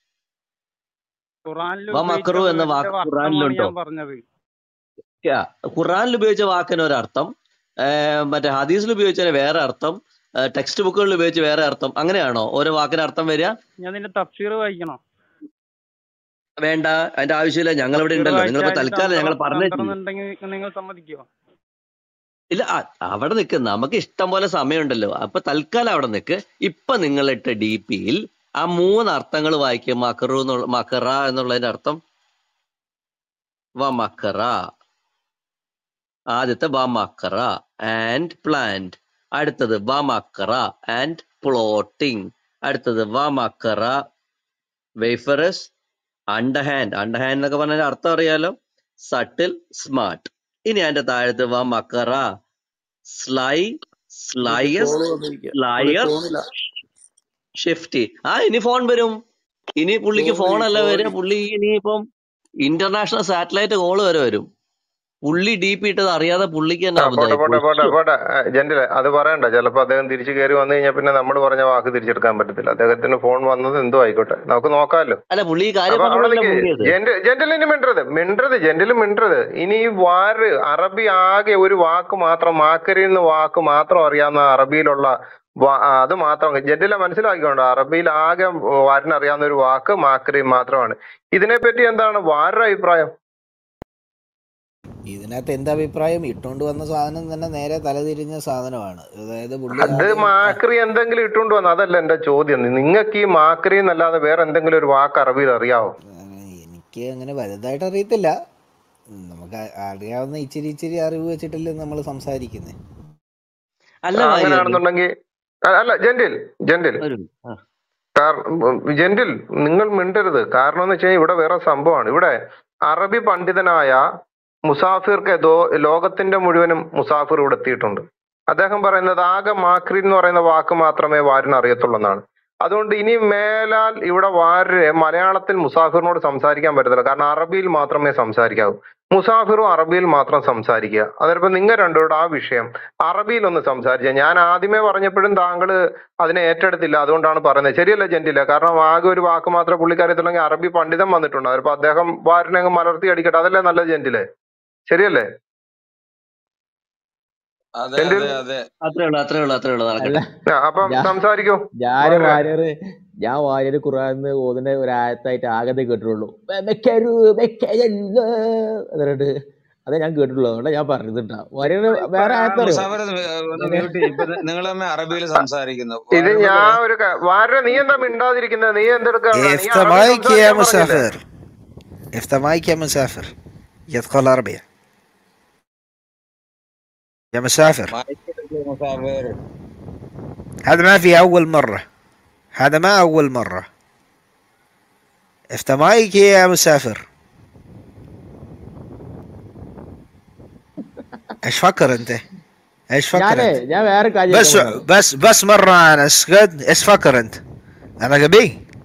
മക്കറു എന്ന വാക്ക് ഖുറാനിലുണ്ടോ? ഖുറാനിൽ ഉപയോഗിച്ച വാക്കിന് ഒരർത്ഥം, മറ്റേ ഹദീസിൽ ഉപയോഗിച്ചതിന് വേറെ അർത്ഥം, ടെക്സ്റ്റ് ബുക്കുകളിൽ ഉപയോഗിച്ച് വേറെ അർത്ഥം. അങ്ങനെയാണോ ഓരോ വാക്കിന് അർത്ഥം വരിക? ഞാൻ നിന്റെ തഫ്സീർ വായിക്കണോ? വേണ്ട, അതിന്റെ ആവശ്യമില്ല. ഞങ്ങൾ ഇവിടെ ഉണ്ടല്ലോ. നിങ്ങളിപ്പോ തൽക്കാലം ഞങ്ങൾ പറഞ്ഞു നിങ്ങൾ സമ്മതിക്കോ? ഇല്ല, അവിടെ നിൽക്ക്, നമുക്ക് ഇഷ്ടം പോലെ സമയമുണ്ടല്ലോ. അപ്പൊ തൽക്കാലം അവിടെ നിൽക്ക്. ഇപ്പൊ നിങ്ങളിട്ട DPയിൽ ആ 3 അർത്ഥങ്ങൾ വായിക്കും. മക്കറ എന്നുള്ളതിന്റെ അർത്ഥം വമക്കറ. ആദ്യത്തെ വമക്കറ ആൻഡ് പ്ലാന്റ്. അടുത്തത് വമക്കറ ആൻഡ് പ്ലോട്ടിംഗ്. അടുത്തത് വമക്കറ വേഫറസ് അണ്ടർഹാൻഡ്. അണ്ടർഹാൻഡ് എന്നൊക്കെ പറഞ്ഞ അർത്ഥം അറിയാലോ, സട്ടിൽ, സ്മാർട്ട്. ഇനി അതിന്റെ താഴത്ത് വമക്കറ സ്ലൈ, സ്ലയസ്, സ്ലയർ, ഷിഫ്റ്റ്. ഇനി ഫോൺ വരും. ഇനി പുള്ളിക്ക് ഫോണല്ല വരും, പുള്ളി ഇനിയിപ്പം ഇന്റർനാഷണൽ സാറ്റലൈറ്റ് കോള് വരെ വരും. പുള്ളി DP ഇട്ടത് അറിയാതെ പുള്ളിക്ക് തന്നെ പോട്ടെ ജെന്റിലെ, അത് പറയണ്ട. ചിലപ്പോ അദ്ദേഹം തിരിച്ചു കയറി വന്നു കഴിഞ്ഞാൽ പിന്നെ നമ്മൾ പറഞ്ഞ വാക്ക് തിരിച്ചെടുക്കാൻ പറ്റത്തില്ല. അദ്ദേഹത്തിന് ഫോൺ വന്നത് എന്തോ ആയിക്കോട്ടെ, നമുക്ക് നോക്കാമല്ലോ. അല്ല, പുള്ളി ജെന്റിലിന് മിണ്ടരുത്. ഇനി ഈ വാര് അറബി ആകെ ഒരു വാക്ക് മാത്രം, മാക്കരിന്ന് വാക്ക് മാത്രം അറിയാവുന്ന അറബിയിലുള്ള അത് മാത്രം ജെന്റില മനസ്സിലാക്കിക്കോണ്ട. അറബിയിൽ ആകെ വാരിന് അറിയാവുന്ന ഒരു വാക്ക് മാക്രി മാത്രമാണ്. ഇതിനെപ്പറ്റി എന്താണ് വാരുടെ അഭിപ്രായം? ഇതിനകത്ത് എന്താ അഭിപ്രായം? ഇട്ടുകൊണ്ട് വന്ന സാധനം തന്നെ നേരെ തലതിരിഞ്ഞ സാധനമാണ്. അതായത് അത് മാക്രി എന്തെങ്കിലും ഇട്ടുകൊണ്ട് വന്ന, അതല്ല എന്റെ ചോദ്യം. നിങ്ങൾക്ക് ഈ മാക്രി എന്നല്ലാതെ വേറെ എന്തെങ്കിലും ഒരു വാക്ക് അറബിയിൽ അറിയാവോ? എനിക്ക് അങ്ങനെ വലുതായിട്ട് അറിയത്തില്ല. നമുക്ക് അറിയാവുന്ന ഇച്ചിരി അറിവ് വെച്ചിട്ടല്ലേ നമ്മൾ സംസാരിക്കുന്നത്. അങ്ങനെയാണെന്നുണ്ടെങ്കിൽ അല്ല ജെന്റിൽ നിങ്ങൾ മിണ്ടരുത്. കാരണം എന്ന് വെച്ചാൽ ഇവിടെ വേറെ സംഭവമാണ്. ഇവിടെ അറബി പണ്ഡിതനായ മുസാഫിർക്ക് ലോകത്തിന്റെ മുഴുവനും മുസാഫിർ ഇവിടെ എത്തിയിട്ടുണ്ട്. അദ്ദേഹം പറയുന്നത് ആകെ മാക്രി എന്ന് പറയുന്ന വാക്ക് മാത്രമേ വാരിന് അറിയത്തുള്ളൂ എന്നാണ്. അതുകൊണ്ട് ഇനി മേലാൽ ഇവിടെ വാര് മലയാളത്തിൽ മുസാഫിറിനോട് സംസാരിക്കാൻ പറ്റത്തില്ല. കാരണം അറബിയിൽ മാത്രമേ സംസാരിക്കാവൂ. മുസാഫിറും അറബിയിൽ മാത്രം സംസാരിക്കുക. അതിനിപ്പോ നിങ്ങൾ രണ്ടുപേരുടെ ആ വിഷയം അറബിയിൽ ഒന്ന് സംസാരിക്കുക. ഞാൻ ആദ്യമേ പറഞ്ഞപ്പോഴും താങ്കൾ അതിനെ ഏറ്റെടുത്തില്ല. അതുകൊണ്ടാണ് പറയുന്നത്. ശരിയല്ല ജെന്റില്ല? കാരണം ആകെ ഒരു വാക്ക് മാത്രമേ പുള്ളിക്കാര്യത്തില്ലെങ്കിൽ അറബി പണ്ഡിതൻ വന്നിട്ടുണ്ട്. അതിപ്പോ അദ്ദേഹം വാരിനെ മലർത്തി അടിക്കട്ടെ. അതല്ലേ നല്ലത് ജെന്റിലെ? ശരിയല്ലേ? അപ്പം സംസാരിക്കൂ. ഞാൻ വാര്യര് ഖുർആനിന്ന് ഓതുന്ന ഒരു ആയത്തായിട്ട് ആകെ കേട്ടിട്ടുള്ളൂ. എന്നിട്ട് അതേ ഞാൻ കേട്ടിട്ടുള്ളൂ. അതുകൊണ്ട് ഞാൻ പറഞ്ഞിട്ടാ വാര്യര് വേറെ നിങ്ങൾ അറബിയിൽ സംസാരിക്കുന്നു. ഇത് ഞാൻ ഒരു വാര്യ, നീ എന്താ മിണ്ടാതിരിക്കുന്നത്? നീ എന്തെടുക്കാ? يا مسافر هذا ما في أول مرة، هذا ما أول مرة. افتح مايك يا مسافر. ايش فكر انت؟ ايش فكر انت؟ بس مرة انا اسكت. ايش فكر انت؟ انا غبي؟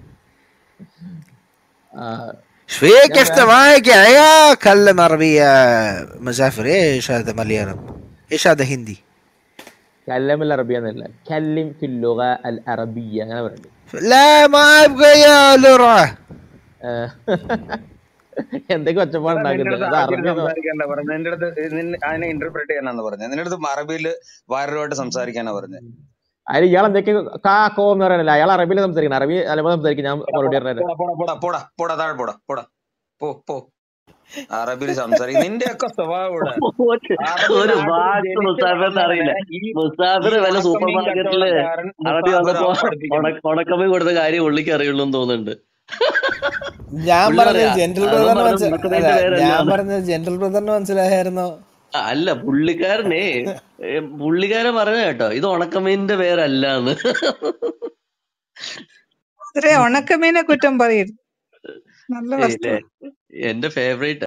ايش فيك؟ افتح مايك يا عيال. كلم عربية مسافر. ايش هذا مليان؟ ايش هذا هندي؟ كلم العربية ولا كلم في اللغة العربية. لا ما ابغى يا لرعة. എന്തൊക്കെ നിന്റെ ഒച്ചപ്പാടുണ്ടാക്കുന്നത്? അടുത്ത് അത് അറബിയിൽ അറബി സംസാരിക്കാനല്ല പറഞ്ഞത്, നിന്റെ അടുത്ത് അതിനെ ഇന്റർപ്രറ്റ് ചെയ്യാനാന്ന് പറഞ്ഞത്. നിന്റെ അടുത്ത് അറബിയിൽ വേറൊരുമായിട്ട് സംസാരിക്കാനാ പറഞ്ഞത്. അതിൽ ഇയാൾ എന്തൊക്കെ കാക്കോ എന്ന് പറയാനല്ല, അയാൾ അറബിയിൽ സംസാരിക്കണം. അറബി അലബ സംസാരിക്കും. ഞാൻ മറുപടി പറഞ്ഞത് പോടാ പോടാ പോടാ പോടാ പോടാ താഴെ പോടാ പോടാ പോ പോ. അറബിയിൽ സംസാരിക്കും. നിന്റെയൊക്കെ സ്വഭാവം ഇവിടെ അറബി ഒരു നാട്ടിൽ വാക്ക് ജനിച്ചു മുസാഫിറിന് അറിയില്ല. വളർന്നവനെ ഈ മുസാഫിർ വല്ല സൂപ്പർ ഉണക്കമീൻ മാർക്കറ്റില് കച്ചവടക്കാരൻ അറബി മുസാഫിർ വന്നപ്പോ പഠിപ്പിക്കുന്നു. ഉണക്കമീൻ കൊടുത്ത കാര്യം ഉള്ളിക്ക് അറിയുള്ളൂ എന്ന് തോന്നുന്നുണ്ട്. ഞാൻ പുള്ളി പറഞ്ഞത് പറയാ ജനറൽ അവൻ ബ്രദറിന് പറഞ്ഞ ഉണക്കമീന്റെ ഞാൻ പേരല്ല. പറഞ്ഞത് ജനറൽ ബ്രദറിന് മനസ്സിലായിരുന്നോ? അല്ല, പുള്ളിക്കാരൻ പറഞ്ഞ കേട്ടോ, ഇത് ഉണക്കമീനിന്റെ പേരല്ലാന്ന്. ഉണക്കമീനെ കുറ്റം പറയരുത്. നല്ല വസ്തു. എന്റെ ഫേവറേറ്റ്